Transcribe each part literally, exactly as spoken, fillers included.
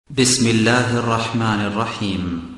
بسم الله الرحمن الرحيم.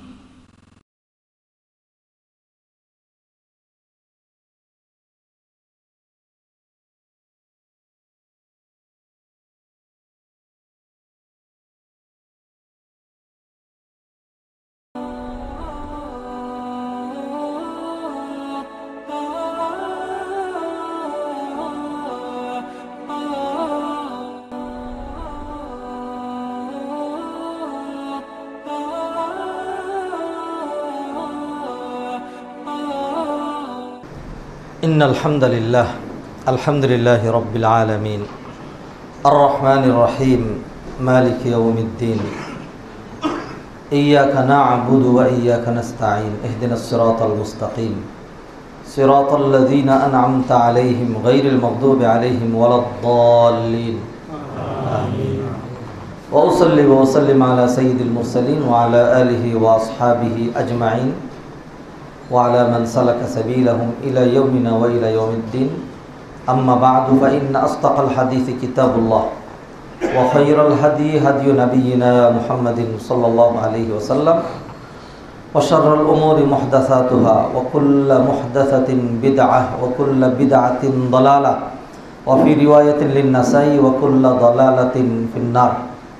إن الحمد لله الحمد لله رب العالمين الرحمن الرحيم مالك يوم الدين إياك نعبد وإياك نستعين اهدنا الصراط المستقيم صراط الذين أنعمت عليهم غير المغضوب عليهم ولا الضالين آمين. وأصلي وأسلم على سيد المرسلين وعلى آله وأصحابه أجمعين وعلى من سلك سبيلهم إلى يومنا وإلى يوم الدين. أما بعد فإن أصدق الحديث كتاب الله وخير الهدي هدي نبينا محمد صلى الله عليه وسلم وشر الأمور محدثاتها وكل محدثة بدعة وكل بدعة ضلالة وفي رواية للنسائي وكل ضلالة في النار.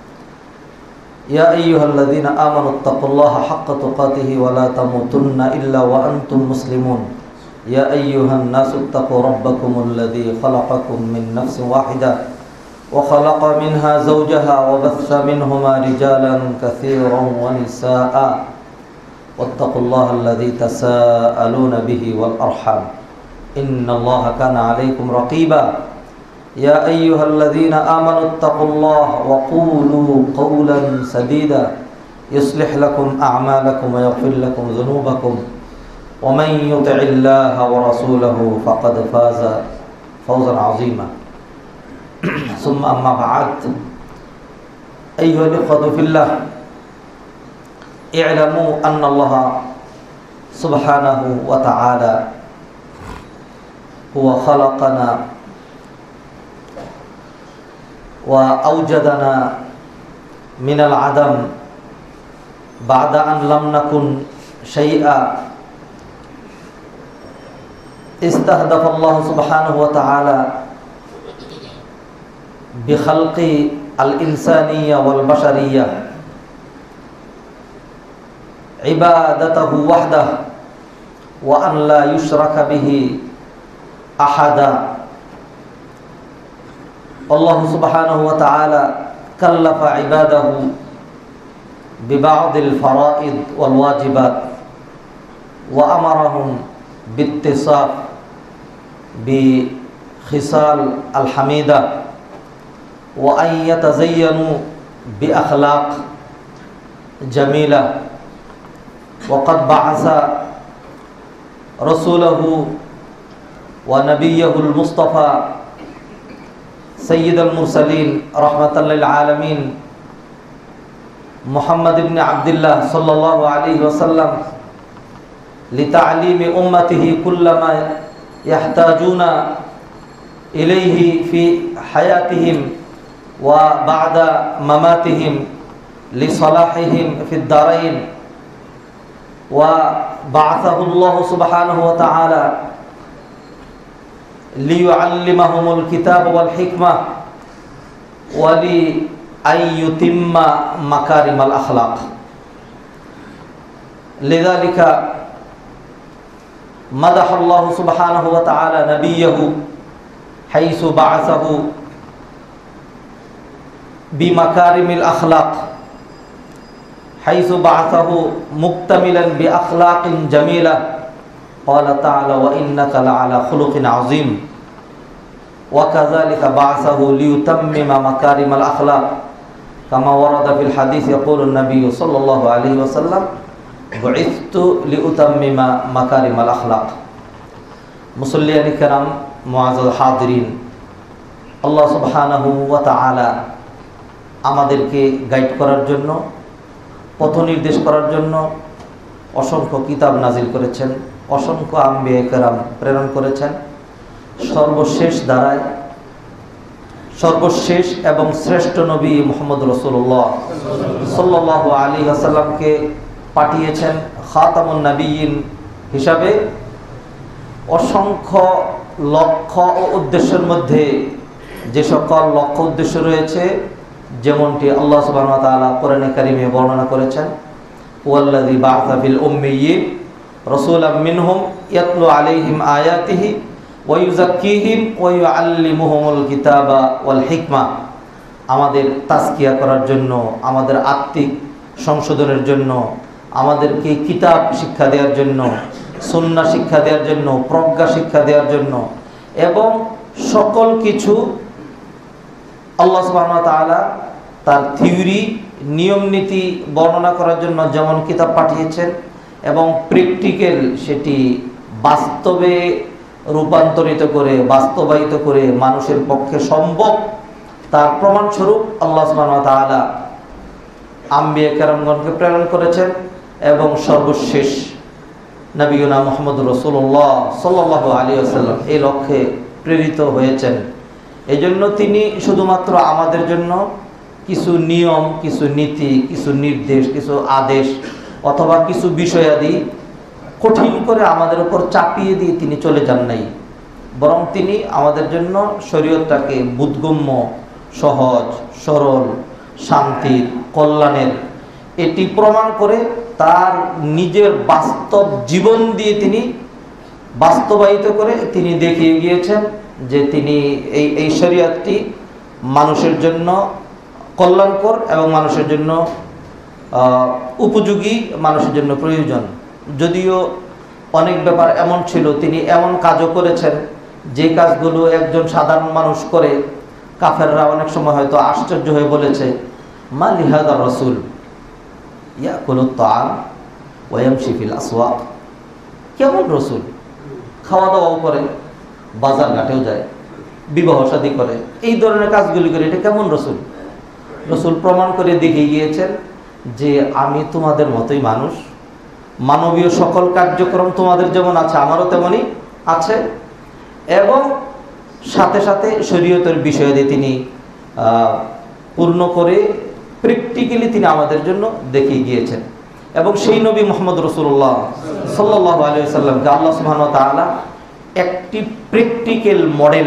يا أيها الذين آمنوا اتقوا الله حق تقاته ولا تموتن إلا وأنتم مسلمون. يا أيها الناس اتقوا ربكم الذي خلقكم من نفس واحدة وخلق منها زوجها وبث منهما رجالا كثيرا ونساء واتقوا الله الذي تساءلون به والأرحام إن الله كان عليكم رقيبا. يا أيها الذين آمنوا اتقوا الله وقولوا قولا سديدا يصلح لكم أعمالكم ويغفر لكم ذنوبكم ومن يطع الله ورسوله فقد فاز فوزا عظيما. ثم أما بعد أيها الإخوة في الله اعلموا أن الله سبحانه وتعالى هو خلقنا وأوجدنا من العدم بعد أن لم نكن شيئا. استهدف الله سبحانه وتعالى بخلق الإنسانية والبشرية عبادته وحده وأن لا يشرك به أحدا. الله سبحانه وتعالى كلف عباده ببعض الفرائض والواجبات وأمرهم باتصاف بخصال الحميدة وأن يتزينوا بأخلاق جميلة. وقد بعث رسوله ونبيه المصطفى سيد المرسلين رحمة للعالمين محمد بن عبد الله صلى الله عليه وسلم لتعليم أمته كل ما يحتاجون إليه في حياتهم وبعد مماتهم لصلاحهم في الدارين. وبعثه الله سبحانه وتعالى ليعلمهم الكتاب والحكمة ولأن يتم مكارم الأخلاق. لذلك مدح الله سبحانه وتعالى نبيه حيث بعثه بمكارم الأخلاق حيث بعثه مكتملا بأخلاق جميلة. قال تعالى وإنك لعلى خلق عظيم. وكذلك بعثه ليتمم مكارم الأخلاق كما ورد في الحديث يقول النبي صلى الله عليه وسلم بعثت لأتمم مكارم الأخلاق. মুসল্লিয়ান কিরাম মুআজ্জাজ হাজিরিন, আল্লাহ সুবহানাহু ওয়া তাআলা আমাদেরকে গাইড করার জন্য পথ নির্দেশ করার জন্য অসংখ্য কিতাব নাজিল করেছেন, অসংখ্য আম্বিয়া কেরাম প্রেরণ করেছেন। সর্বশেষ দ্বারায় সর্বশেষ এবং শ্রেষ্ঠ নবী মুহাম্মদ রাসূলুল্লাহ সাল্লাল্লাহু আলাইহি ওয়াসাল্লামকে পাঠিয়েছেন খাতামুন নবিয়্যিন হিসাবে। অসংখ্য লক্ষ্য ও উদ্দেশ্যের মধ্যে যে সকল লক্ষ্য উদ্দেশ্য রয়েছে, যেমনটি আল্লাহ সুবহানাহু ওয়া তাআলা কোরআনে কারিমে বর্ণনা করেছেন, ওয়াল্লাযী বা'আসা ফিল উম্মিয়্যিন রাসূলাম মিনহুম ইয়াতলু আলাইহিম আয়াতিহি ওয়া ইউযাক্কিহিম ওয়া ইউআল্লিমুহুমুল কিতাবা ওয়াল হিকমা। আমাদের তাজকিয়া করার জন্য, আমাদের আত্মিক সংশোধনের জন্য, আমাদেরকে কিতাব শিক্ষা দেওয়ার জন্য, সুন্নাহ শিক্ষা দেওয়ার জন্য, প্রজ্ঞা শিক্ষা দেওয়ার জন্য এবং সকল কিছু আল্লাহ সুবহানাহু ওয়া তাআলা তার থিওরি নিয়ম নীতি বর্ণনা করার জন্য যেমন কিতাব পাঠিয়েছেন এবং প্র্যাকটিক্যাল সেটি বাস্তবে রূপান্তরিত করে বাস্তবায়িত করে মানুষের পক্ষে সম্ভব তার প্রমাণস্বরূপ আল্লাহ সুবহানাহু ওয়া তাআলা আম্বিয়া কেরামগণকে প্রেরণ করেছেন এবং সর্বশেষ নবিয়ুনা মুহাম্মদুর রাসূলুল্লাহ সাল্লাল্লাহু আলাইহি ওয়াসাল্লাম এই লক্ষ্যে প্রেরিত হয়েছেন। এই জন্য তিনি শুধুমাত্র আমাদের জন্য কিছু নিয়ম, কিছু নীতি, কিছু নির্দেশ, কিছু আদেশ অথবা কিছু বিষয়াদি কঠিন করে আমাদের উপর চাপিয়ে দিয়ে তিনি চলে যান নাই, বরং তিনি আমাদের জন্য শরীয়তটাকে বোধগম্য, সহজ, সরল, শান্তির, কল্যাণের এটি প্রমাণ করে তার নিজের বাস্তব জীবন দিয়ে তিনি বাস্তবায়িত করে তিনি দেখিয়ে গিয়েছেন যে তিনি এই এই শরীয়তটি মানুষের জন্য কল্যাণকর এবং মানুষের জন্য উপযোগী, মানুষের জন্য প্রয়োজন। যদিও অনেক ব্যাপার এমন ছিল তিনি এমন কাজও করেছেন যে কাজগুলো একজন সাধারণ মানুষ করে কাফেররা অনেক সময় হয়তো আশ্চর্য হয়ে বলেছে, মা লিহাদা রাসূল ইয়াকুলুত তাআম ওয়া ইয়ামশি ফিল আসওয়াক। কেমন রসুল, খাওয়া দাওয়াও করে, বাজার ঘাটেও যায়, বিবাহ শাদী করে, এই ধরনের কাজগুলি করে, এটা কেমন রসুল? রসুল প্রমাণ করে দেখিয়ে গিয়েছেন যে আমি তোমাদের মতোই মানুষ, মানবীয় সকল কার্যক্রম তোমাদের যেমন আছে আমারও তেমনই আছে এবং সাথে সাথে শরীয়তের বিষয়াদি তিনি পূর্ণ করে প্র্যাকটিক্যালি তিনি আমাদের জন্য দেখিয়ে গিয়েছেন। এবং সেই নবী মুহাম্মদ রাসূলুল্লাহ সাল্লাল্লাহু আলাইহি ওয়াসাল্লামকে আল্লাহ সুবহানাহু ওয়া তাআলা একটি প্র্যাকটিক্যাল মডেল,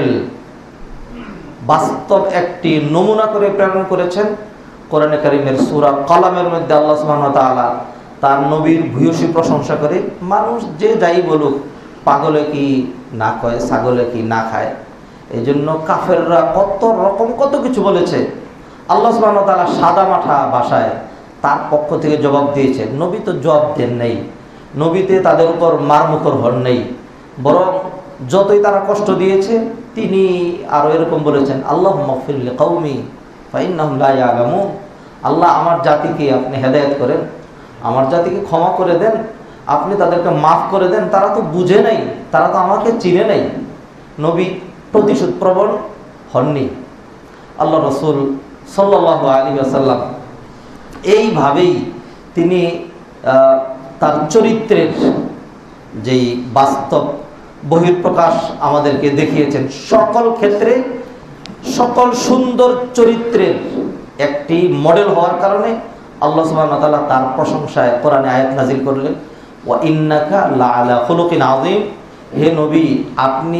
বাস্তব একটি নমুনা করে প্রেরণ করেছেন। কোরআনে কারীমের সূরা কলামের মধ্যে আল্লাহ সুবহানাহু ওয়া তাআলা তার নবীর ভূয়সী প্রশংসা করে, মানুষ যে যাই বলুক, পাগলে কি না কয়, ছাগলে কি না খায়, এই জন্য কাফেররা কত রকম কত কিছু বলেছে, আল্লাহ সুবহানাহু ওয়া তাআলা সাদা মাঠা ভাষায় তার পক্ষ থেকে জবাব দিয়েছেন। নবী তো জবাব দেন নেই, নবীতে তাদের উপর মারমুখর হন নেই, বরং যতই তারা কষ্ট দিয়েছে তিনি আরও এরকম বলেছেন, আল্লাহুম্মা গফির লিকাওমি ফাইন্নাহুম লা ইয়ালামুন। আল্লাহ আমার জাতিকে আপনি হেদায়েত করেন, আমার জাতিকে ক্ষমা করে দেন, আপনি তাদেরকে মাফ করে দেন, তারা তো বুঝে নাই, তারা তো আমাকে চিনে নাই। নবী প্রতিশোধ প্রবণ হননি। আল্লাহ রাসূল সাল্লাল্লাহু আলাইহি ওয়াসাল্লাম এইভাবেই তিনি তার চরিত্রের যেই বাস্তব বহিঃপ্রকাশ আমাদেরকে দেখিয়েছেন। সকল ক্ষেত্রে সকল সুন্দর চরিত্রের একটি মডেল হওয়ার কারণে আল্লাহ সুবহানাহু ওয়া তাআলা তার প্রশংসায় কোরআনে আয়াত নাজিল করলেন, ওয়া ইন্নাকা লাআলা খুলুকিন আযীম। হে নবী, আপনি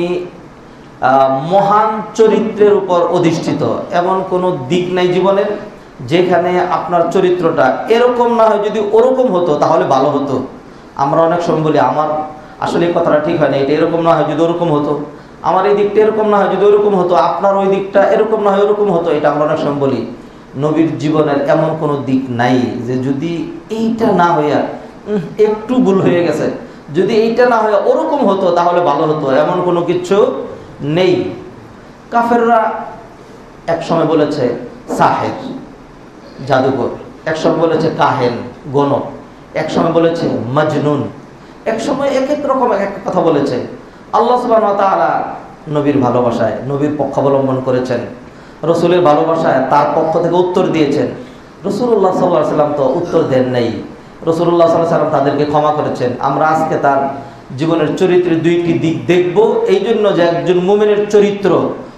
মহান চরিত্রের উপর অধিষ্ঠিত। এমন কোনো দিক নাই জীবনের যেখানে আপনার চরিত্রটা এরকম না হয়, যদি ওরকম হতো তাহলে ভালো হতো। আমরা অনেক সময় বলি আমার আসলে এই কথাটা ঠিক হয় না, এটা এরকম না হয় যদি ওরকম হতো, আমার এই দিকটা এরকম না হয় যদি ওরকম হতো, আপনার ওই দিকটা এরকম না হয় ওরকম হতো, এটা আমরা অনেক সময় বলি। নবীর জীবনের এমন কোনো দিক নাই যে যদি এইটা না হইয়া একটু ভুল হয়ে গেছে, যদি এইটা না হইয়া ওরকম হতো তাহলে ভালো হতো, এমন কোনো কিছু নেই। কাফেররা এক সময় বলেছে সাহের, জাদুকর, এক সময় বলেছে কাহেন, গণক, এক সময় বলেছে মজনুন, এক সময় এক এক রকম এক এক কথা বলেছে। আল্লাহ সুবহানাহু ওয়া তাআলা নবীর ভালোবাসায় নবীর পক্ষাবলম্বন করেছেন, রসুলের ভালোবাসায় তার পক্ষ থেকে উত্তর দিয়েছেন। রাসূলুল্লাহ সাল্লাল্লাহু আলাইহি ওয়াসাল্লাম তো উত্তর দেন নাই, রাসূলুল্লাহ সাল্লাল্লাহু আলাইহি ওয়াসাল্লাম তাদেরকে ক্ষমা করেছেন। আমরা আজকে তার জীবনের চরিত্রের দুইটি দিক দেখব, এই জন্য যে একজন মুমিনের চরিত্র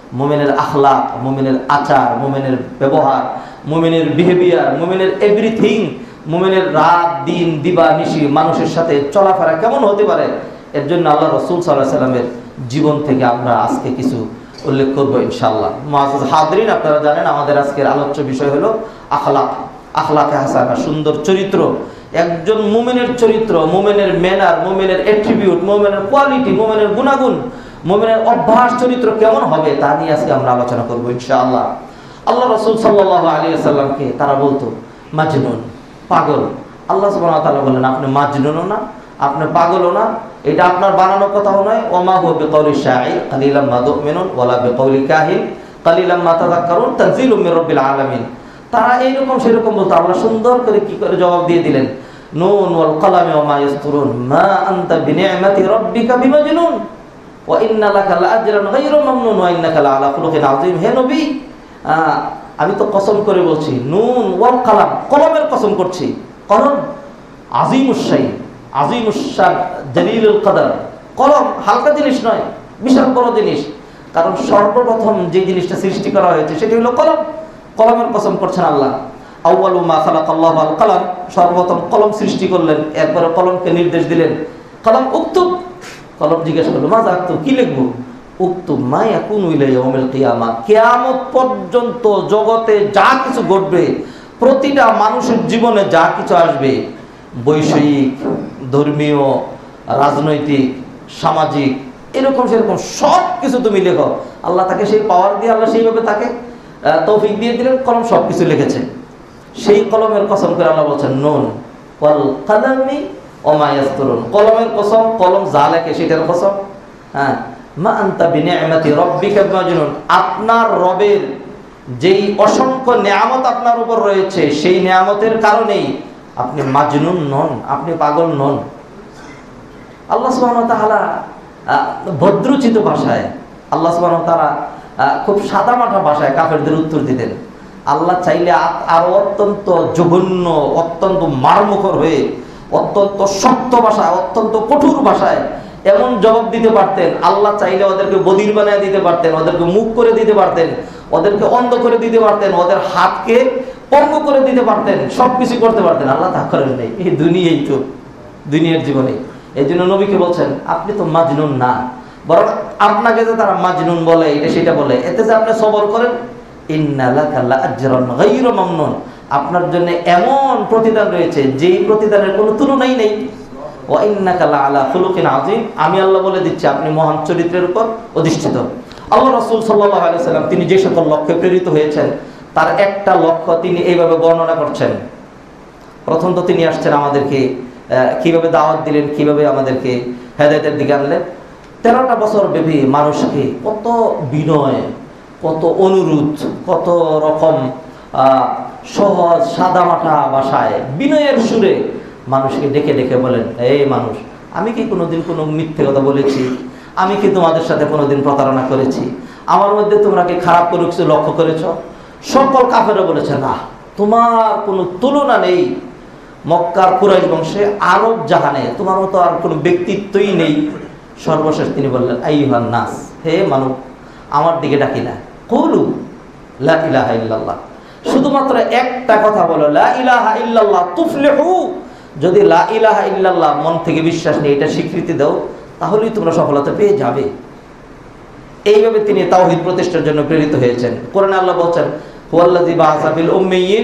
মুমিনের আখলাক, মুমিনের আচার, মুমিনের ব্যবহার, মুমিনের বিহেভিয়ার, মুমিনের এভরিথিং, মুমিনের রাত দিন দিবা নিশি মানুষের সাথে চলাফেরা কেমন হতে পারে, এর জন্য আল্লাহ রাসূল সাল্লাল্লাহু আলাইহি সাল্লামের জীবন থেকে আমরা আজকে কিছু উল্লেখ করব ইনশাআল্লাহ। মুআজ্জাজ হাজরিন, আপনারা জানেন আমাদের আজকের আলোচ্য বিষয় হলো আখলাক, আখলাকে হাসানা, সুন্দর চরিত্র। একজন মুমিনের চরিত্র, মুমিনের ম্যানার, মুমিনের অ্যাট্রিবিউট, মুমিনের কোয়ালিটি, মুমিনের গুণাগুণ, মুমিনের অভ্যাস চরিত্র কেমন হবে তা নিয়ে আজকে আমরা আলোচনা করব ইনশাআল্লাহ। আল্লাহ রাসূল সাল্লাল্লাহু আলাইহি ওয়াসাল্লামকে তারা বলতো মাজনুন, পাগল। আল্লাহ সুবহানাহু ওয়া তাআলা বলেন আপনি মাজনুনও না, আপনি পাগলও না, এটা আপনার বানানো কথাও নয়। ওমা হুয়া বিকাউলি শাইর কালিলাম মা তুমিনুন ওয়ালা বিকাউলি কাহিন কালিলাম মা তাযাক্কারুন তানজিলুম মির রাব্বিল আলামিন। তারা এইরকম সেরকম বলতো। আল্লাহ সুন্দর করে কি করে জবাব দিয়ে দিলেন, নুন ওয়াল কলামি ওয়া মা ইয়াসতুরুন মা আনতা বিনি'মাতি রাব্বিকা বিমাজনুন ওয়া ইন্না লাকা লাআজরান গায়রা মামনুন ওয়া ইন্নাকা লাআলা খুলুকিন আযীম। হে নবী, আমি তো কসম করে বলছি, নুন ওয়াল কলাম, কলমের কসম করছি। কলম আযীমুশ শাই, আযীমুশ শান, জালিলুল কদর। কলম হালকা জিনিস নয়, বিশাল বড় জিনিস। কারণ সর্বপ্রথম যে জিনিসটা সৃষ্টি করা হয়েছে সেটি হলো কলম। কলমের কসম করছেন আল্লাহ। আউয়ালু মা খালাকাল্লাহু আল কলম, সর্বপ্রথম কলম সৃষ্টি করলেন, একবারে কলমকে নির্দেশ দিলেন, কলম উক্তুব। কলম জিজ্ঞেস করলো মা যাকতু, কি লিখবো? উক্তুব মা ইয়াকুনু ইলা ইয়াউমিল কিয়ামা, কিয়ামত পর্যন্ত জগতে যা কিছু ঘটবে, প্রতিটা মানুষের জীবনে যা কিছু আসবে, বৈষয়িক, ধর্মীয়, রাজনৈতিক, সামাজিক, এরকম সেরকম সব কিছু তুমি লেখো। আল্লাহ তাকে সেই পাওয়ার দিয়ে, আল্লাহ সেইভাবে তাকে তৌফিক দিয়ে দিলেন, কলম সব কিছু লিখেছে। সেই কলমের কসম করে আল্লাহ বলছেন নুন ওয়াল কালামি ওয়া মা ইয়াসতুরুন, কলমের কসম, কলম যা লেখে সেটার কসম। হ্যাঁ, মা আনতা বিনি'মাতি রাব্বিকা বিমাজনুন, আপনার রবের যেই অসংখ্য নিয়ামত আপনার উপর রয়েছে সেই নিয়ামতের কারণেই আপনি মাজনুন নন, আপনি পাগল নন। আল্লাহ সুবহানাহু ওয়া তাআলা ভদ্রচিত ভাষায়, আল্লাহ সুবহানাহু ওয়া তাআলা খুব সাদামাটা ভাষায় কাফেরদের উত্তর দিতেন। আল্লাহ চাইলে আরো অত্যন্ত জঘন্য, অত্যন্ত মারমুখর হয়ে, অত্যন্ত শক্ত ভাষায়, অত্যন্ত কঠোর ভাষায় এমন জবাব দিতে পারতেন। আল্লাহ চাইলে ওদেরকে বধির বানিয়ে দিতে পারতেন, ওদেরকে মুখ করে দিতে পারতেন, ওদেরকে অন্ধ করে দিতে পারতেন, ওদের হাতকে পঙ্গু করে দিতে পারতেন, সবকিছু করতে পারতেন। আল্লাহ তা করেন নাই। এই দুনিয়াই তো, দুনিয়ার জীবনে। এই জন্য নবীকে বলছেন আপনি তো মাজনুন না, বরং আপনাকে যে তারা মাজনুন বলে, এটা সেটা বলে, এতে যে আপনি সবর করেন, ইন্না লাকা লাআজরান গায়রা মামনুন, আপনার জন্য এমন প্রতিদান রয়েছে যেই প্রতিদানের কোনো তুলনাই নেই। ওয়া ইন্নাকা লাআলা খুলুকিন আযীম, আমি আল্লাহ বলে দিচ্ছি আপনি মহান চরিত্রের উপর অধিষ্ঠিত। আল্লাহ রাসূল সাল্লাল্লাহু আলাইহি ওয়াসাল্লাম তিনি যে সকল লক্ষ্যে প্রেরিত হয়েছেন তার একটা লক্ষ্য তিনি এইভাবে বর্ণনা করছেন। প্রথম তো তিনি আসছেন আমাদেরকে কিভাবে দাওয়াত দিলেন, কিভাবে আমাদেরকে হেদায়েতের দিকে আনলেন। তেরোটা বছর ব্যাপী মানুষকে কত বিনয়, কত অনুরোধ, কত রকম সহজ সাদামাটা ভাষায় বিনয়ের সুরে মানুষকে ডেকে ডেকে বলেন, এই মানুষ, আমি কি কোনোদিন কোনো মিথ্যে কথা বলেছি? আমি কি তোমাদের সাথে কোনোদিন প্রতারণা করেছি? আমার মধ্যে তোমরা কি খারাপ করে কিছু লক্ষ্য করেছ? সকল কাফেররা বলেছে না, তোমার কোনো তুলনা নেই। মক্কার কুরাইশ বংশে, আরব জাহানে তোমার মতো আর কোনো ব্যক্তিত্বই নেই। সর্বশেষ তিনি বললেন, আইয়ুহান নাস, হে মানব, আমার দিকে ডাকি না, কুলু লা ইলাহা ইল্লাল্লাহ, শুধুমাত্র একটা কথা বলো, লা ইলাহা ইল্লাল্লাহ তুফলিহু। যদি লা ইলাহা ইল্লাল্লাহ মন থেকে বিশ্বাস নিয়ে এটা স্বীকৃতি দাও, তাহলেই তোমরা সফলতা পেয়ে যাবে। এইভাবে তিনি তাওহীদ প্রতিষ্ঠার জন্য প্রেরিত হয়েছেন। কোরআনে আল্লাহ বলেন, হুয়াল্লাযী বাআসা ফিল উম্মিয়িন,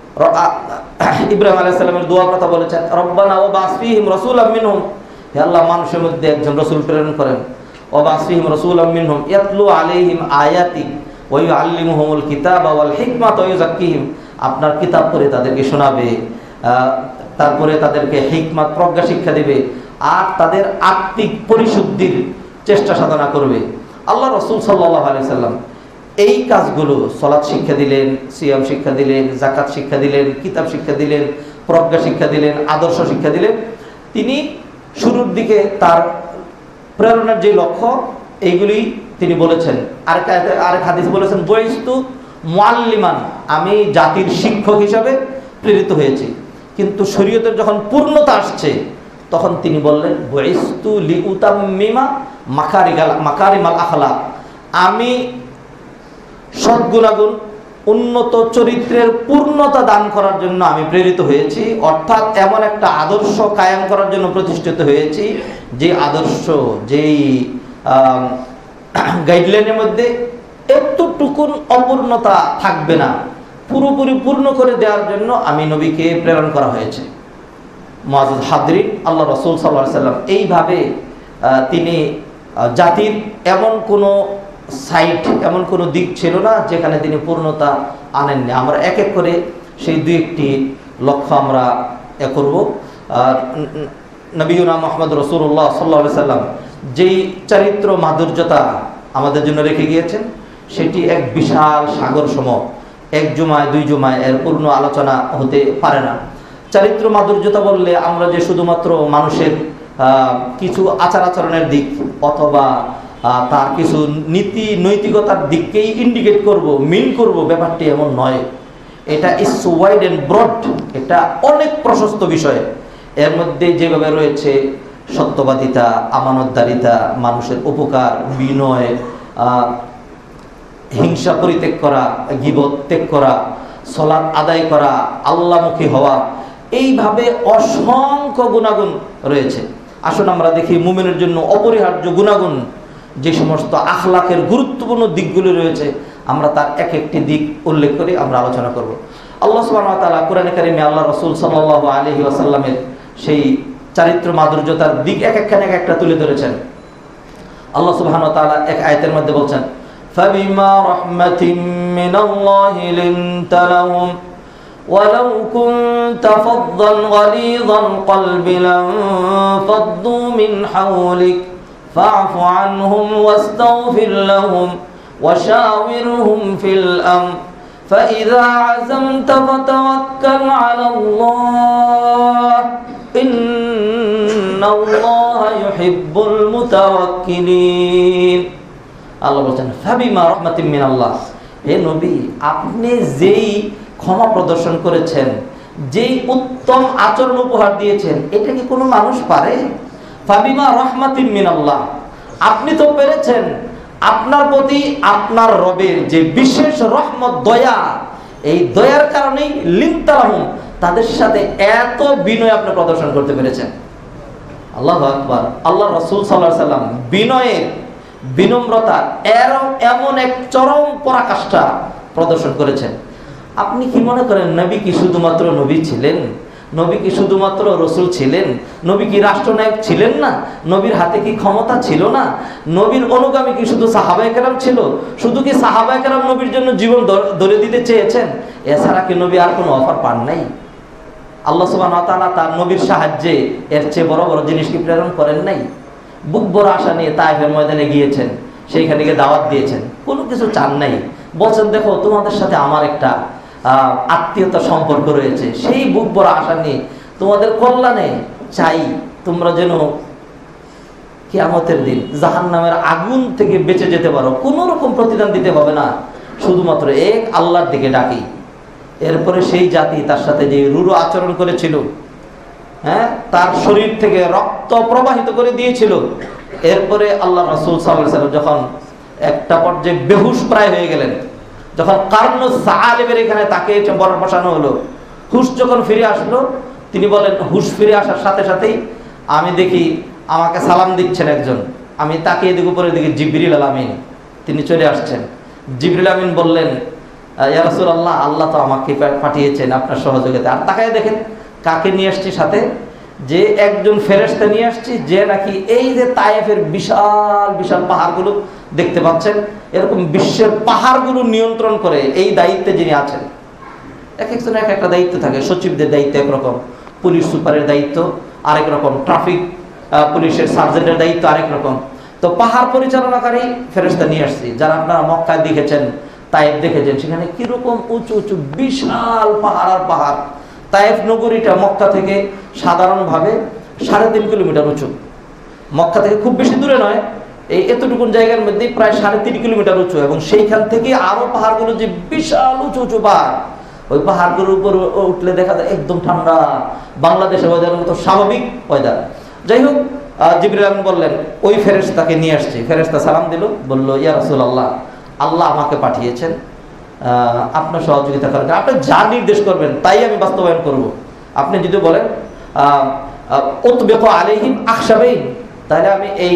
ইব্রাহিম আলাইহিস সালামের দোয়ার কথা বলেছেন, রব্বানা ওয়া বা'স ফীহিম রাসূলাম মিনহুম, হে আল্লাহ মানুষের মধ্যে একজন রাসূল প্রেরণ করেন। ওয়া বা'স ফীহিম রাসূলাম মিনহুম ইয়াতলু আলাইহিম আয়াতিক ওয়া ইউআল্লিমুহুমুল কিতাবা ওয়াল হিকমাতা ওয়া ইউযাক্কিহিম, আপনার কিতাব পড়ে তাদেরকে শোনাবে, তারপরে তাদেরকে হিকমত প্রজ্ঞা শিক্ষা দেবে, আর তাদের আত্মিক পরিশুদ্ধির চেষ্টা সাধনা করবে। আল্লাহ রাসূল সাল্লাল্লাহু আলাইহি সাল্লাম এই কাজগুলো, সালাত শিক্ষা দিলেন, সিয়াম শিক্ষা দিলেন, যাকাত শিক্ষা দিলেন, কিতাব শিক্ষা দিলেন, প্রজ্ঞা শিক্ষা দিলেন, আদর্শ শিক্ষা দিলেন। তিনি শুরুর দিকে তার প্রেরণার যে লক্ষ্য, এইগুলি তিনি বলেছেন। আরেক আরেক হাদিসে বলেছেন, বুইস্তু মুআল্লিমান, আমি জাতির শিক্ষক হিসাবে প্রেরিত হয়েছি। কিন্তু শরীয়তের যখন পূর্ণতা আসছে তখন তিনি বললেন, বুইস্তু লিউতাম্মিমা মাকারিগাল মাকারিমাল আখলাক, আমি সদ্গুণাগুণ, উন্নত চরিত্রের পূর্ণতা দান করার জন্য আমি প্রেরিত হয়েছি, অর্থাৎ এমন একটা আদর্শ কায়েম করার জন্য প্রতিষ্ঠিত হয়েছি যে আদর্শ, যেই গাইডলাইনের মধ্যে এতটুকুন অপূর্ণতা থাকবে না, পুরোপুরি পূর্ণ করে দেওয়ার জন্য আমি নবীকে প্রেরণ করা হয়েছে। মুআজ্জাজ হাজরিন, আল্লাহ রাসূল সাল্লাল্লাহু আলাইহি ওয়াসাল্লাম এইভাবে তিনি জাতির এমন কোনো সাইট, এমন কোনো দিক ছিল না যেখানে তিনি পূর্ণতা আনেননি। আমরা এক এক করে সেই দুই একটি লক্ষ্য আমরা এ করব। নবিয়ুনা মুহাম্মদ রাসূলুল্লাহ সাল্লাল্লাহু আলাইহি ওয়াসাল্লাম যেই চরিত্র মাধুর্যতা আমাদের জন্য রেখে গিয়েছেন, সেটি এক বিশাল সাগর সম, এক জুমায় দুই জুমায় এর পূর্ণ আলোচনা হতে পারে না। চরিত্র মাধুর্যতা বললে আমরা যে শুধুমাত্র মানুষের কিছু আচার আচরণের দিক অথবা তার কিছু নীতি নৈতিকতার দিককেই ইন্ডিকেট করব, মিন করব, ব্যাপারটি এমন নয়। এটা ইজ ওয়াইড অ্যান্ড ব্রড, এটা অনেক প্রশস্ত বিষয়। এর মধ্যে যেভাবে রয়েছে সত্যবাদিতা, আমানতদারিতা, মানুষের উপকার, বিনয়, হিংসা পরিত্যাগ করা, গীবত ত্যাগ করা, সালাত আদায় করা, আল্লাহমুখী হওয়া, এইভাবে অসংখ্য গুণাগুণ রয়েছে। আসুন আমরা দেখি মুমিনের জন্য অপরিহার্য গুণাগুণ যে সমস্ত আখলাকের গুরুত্বপূর্ণ দিকগুলি রয়েছে, আমরা তার এক একটি দিক উল্লেখ করে আমরা আলোচনা করব। আল্লাহ সুবহানাহু ওয়া তাআলা কোরআনে কারিমে আল্লাহ রাসূল সাল্লাল্লাহু আলাইহি ওয়াসাল্লামের সেই চারিত্র মাধুর্যতার দিক এক একখানে এক একটা তুলে ধরেছেন। আল্লাহ সুবহানাহু ওয়া তাআলা এক আয়াতের মধ্যে বলছেন, ফাবিমা রাহমাতিম মিনাল্লাহি লিনতা লাহুম ওয়ালাউ কুনতা ফাদ্দান গালিযাল কলবি লানফাদ্দু মিন হাওলিক ফা'ফু আনহুম ওয়াস্তাগফির লাহুম ওয়াশাওিরহুম ফিল আমর فإذا عزمت فتوكل على الله إن الله يحب المتوكلين। আল্লাহ বলেন ফাবিমা রাহমাতিম মিনাল্লাহ, হে নবী আপনি যেই ক্ষমা প্রদর্শন করেছেন, যেই উত্তম আচরণ উপহার দিয়েছেন, এটা কি কোনো মানুষ পারে? ফাবিমা রাহমাতিম মিনাল্লাহ, আপনি তো পেরেছেন আপনার প্রতি আপনার রবের যে বিশেষ রহমত, দয়া, এই দয়ার কারণেই লিনতালাহুম, তাদের সাথে এত বিনয় আপনি প্রদর্শন করতে পেরেছেন। আল্লাহু আকবার। আল্লাহ রাসূল সাল্লাল্লাহু আলাইহি ওয়াসাল্লাম বিনয়ের, বিনম্রতা এর এমন এক চরম পরাকাষ্ঠা প্রদর্শন করেছেন। আপনি কি মনে করেন নবী কি শুধুমাত্র নবী ছিলেন? নবী কি শুধুমাত্র রসুল ছিলেন? নবী কি রাষ্ট্রনায়ক ছিলেন না? নবীর হাতে কি ক্ষমতা ছিল না? নবীর অনুগামী কি শুধু সাহাবায়ে কেরাম ছিল? শুধু কি সাহাবায়ে কেরাম নবীর জন্য জীবন ধরে দিতে চেয়েছেন? এছাড়া কি নবী আর কোনো অফার পান নাই? আল্লাহ সুবহানাহু ওয়া তাআলা তার নবীর সাহায্যে এর চেয়ে বড় বড় জিনিস কি প্রেরণ করেন নাই? বুক বড় আশা নিয়ে তায়েফের ময়দানে গিয়েছেন, সেইখানে গিয়ে দাওয়াত দিয়েছেন, কোনো কিছু চান নাই। বলছেন দেখো তোমাদের সাথে আমার একটা আত্মীয়তা সম্পর্ক রয়েছে, সেই বুক বড় আশা নিয়ে তোমাদের কল্যাণে চাই তোমরা যেন কিয়ামতের দিন জাহান্নামের আগুন থেকে বেঁচে যেতে পারো। কোনো রকম প্রতিদান দিতে হবে না, শুধুমাত্র এক আল্লাহর দিকে ডাকি। এরপরে সেই জাতি তার সাথে যে রূঢ় আচরণ করেছিল, হ্যাঁ, তার শরীর থেকে রক্ত প্রবাহিত করে দিয়েছিল। এরপরে আল্লাহ রাসূল সাল্লাল্লাহু আলাইহি ওয়াসাল্লাম যখন একটা পর্যায়ে বেহুশ প্রায় হয়ে গেলেন, যখন কারনু সাআলিবের এখানে তাকে বসানো হলো, হুশ যখন ফিরে আসলো, তিনি বলেন হুশ ফিরে আসার সাথে সাথেই আমি দেখি আমাকে সালাম দিচ্ছেন একজন। আমি তাকে এদিকে উপরে দিকে জিবরিল আমিন, তিনি চলে আসছেন। জিবরিল আমিন বললেন, ইয়া রাসূলুল্লাহ, আল্লাহ তো আমাকে পাঠিয়েছেন আপনার সহযোগিতা। আর তাকায় দেখেন কাকে নিয়ে আসছি সাথে, যে একজন ফেরেশতা নিয়ে আসছি, যে নাকি এই যে তায়েফের বিশাল বিশাল পাহাড়গুলো দেখতে পাচ্ছেন, এরকম বিশ্বের পাহাড়গুলো নিয়ন্ত্রণ করে এই দায়িত্বে যিনি আছেন। এক একজন এক একটা দায়িত্ব থাকে, সচিবদের দায়িত্ব একরকম, পুলিশ সুপারের দায়িত্ব আরেক রকম, ট্রাফিক পুলিশের সার্জেন্টের দায়িত্ব আরেক রকম। তো পাহাড় পরিচালনাকারী ফেরেশতা নিয়ে আসছি, যারা আপনারা মক্কায় দেখেছেন, তায়েফ দেখেছেন, সেখানে কিরকম উঁচু উঁচু বিশাল পাহাড় আর পাহাড়। তায়েফ নগরীটা মক্কা থেকে সাধারণভাবে সাড়ে তিন কিলোমিটার উঁচু, মক্কা থেকে খুব বেশি দূরে নয়, এই এতটুকুন জায়গার মধ্যে প্রায় সাড়ে তিন কিলোমিটার উঁচু। এবং সেইখান থেকে আরো পাহাড়গুলো যে বিশাল উঁচু উঁচু পাহাড়, ওই পাহাড়গুলোর উপর উঠলে দেখা যায় একদম ঠান্ডা, বাংলাদেশের ওয়েদারের মতো স্বাভাবিক ওয়েদার। যাই হোক, জিবরিল আমিন বললেন ওই ফেরেশতাকে নিয়ে আসছি। ফেরেশতা সালাম দিল, বলল ইয়া রাসূলুল্লাহ, আল্লাহ আমাকে পাঠিয়েছেন আপনার সহযোগিতা করেন, আপনি যা নির্দেশ করবেন তাই আমি বাস্তবায়ন করব। আপনি যদি বলেন উতবিকু আলাইহিম আখশাবাইন, তাহলে আমি এই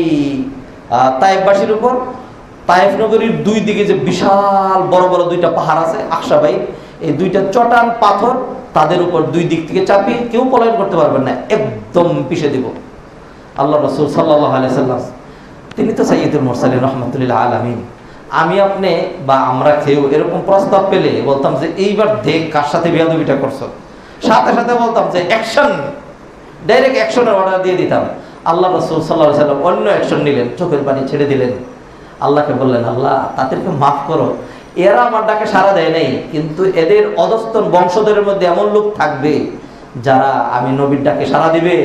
তায়েফবাসীর উপর, তায়েফ নগরীর দুই দিকে যে বিশাল বড় বড় দুইটা পাহাড় আছে আখশাবাইন, এই দুইটা চটান পাথর তাদের উপর দুই দিক থেকে চাপিয়ে কেউ পলায়ন করতে পারবেন না, একদম পিষে দিব। আল্লাহ রাসূল সাল্লাল্লাহু আলাইহি সাল্লাম তিনি তো সাইয়্যিদুল মুরসালিন রাহমাতুল্লিল আলামিন। আমি আপনি বা আমরা কেউ এরকম প্রস্তাব পেলে বলতাম যে এইবার দেখ কার সাথে বেয়াদবিটা করছো, সাথে সাথে বলতাম যে অ্যাকশন, ডাইরেক্ট অ্যাকশনের অর্ডার দিয়ে দিতাম। আল্লাহ রাসূল সাল্লাল্লাহু আলাইহি সাল্লাম অন্য অ্যাকশন নিলেন, চোখের পানি ছেড়ে দিলেন, আল্লাহকে বললেন আল্লাহ তাদেরকে মাফ করো, এরা আমার ডাকে সাড়া দেয় নাই, কিন্তু এদের অধস্তন বংশধরের মধ্যে এমন লোক থাকবে যারা আমি নবীর ডাকে সাড়া দিবে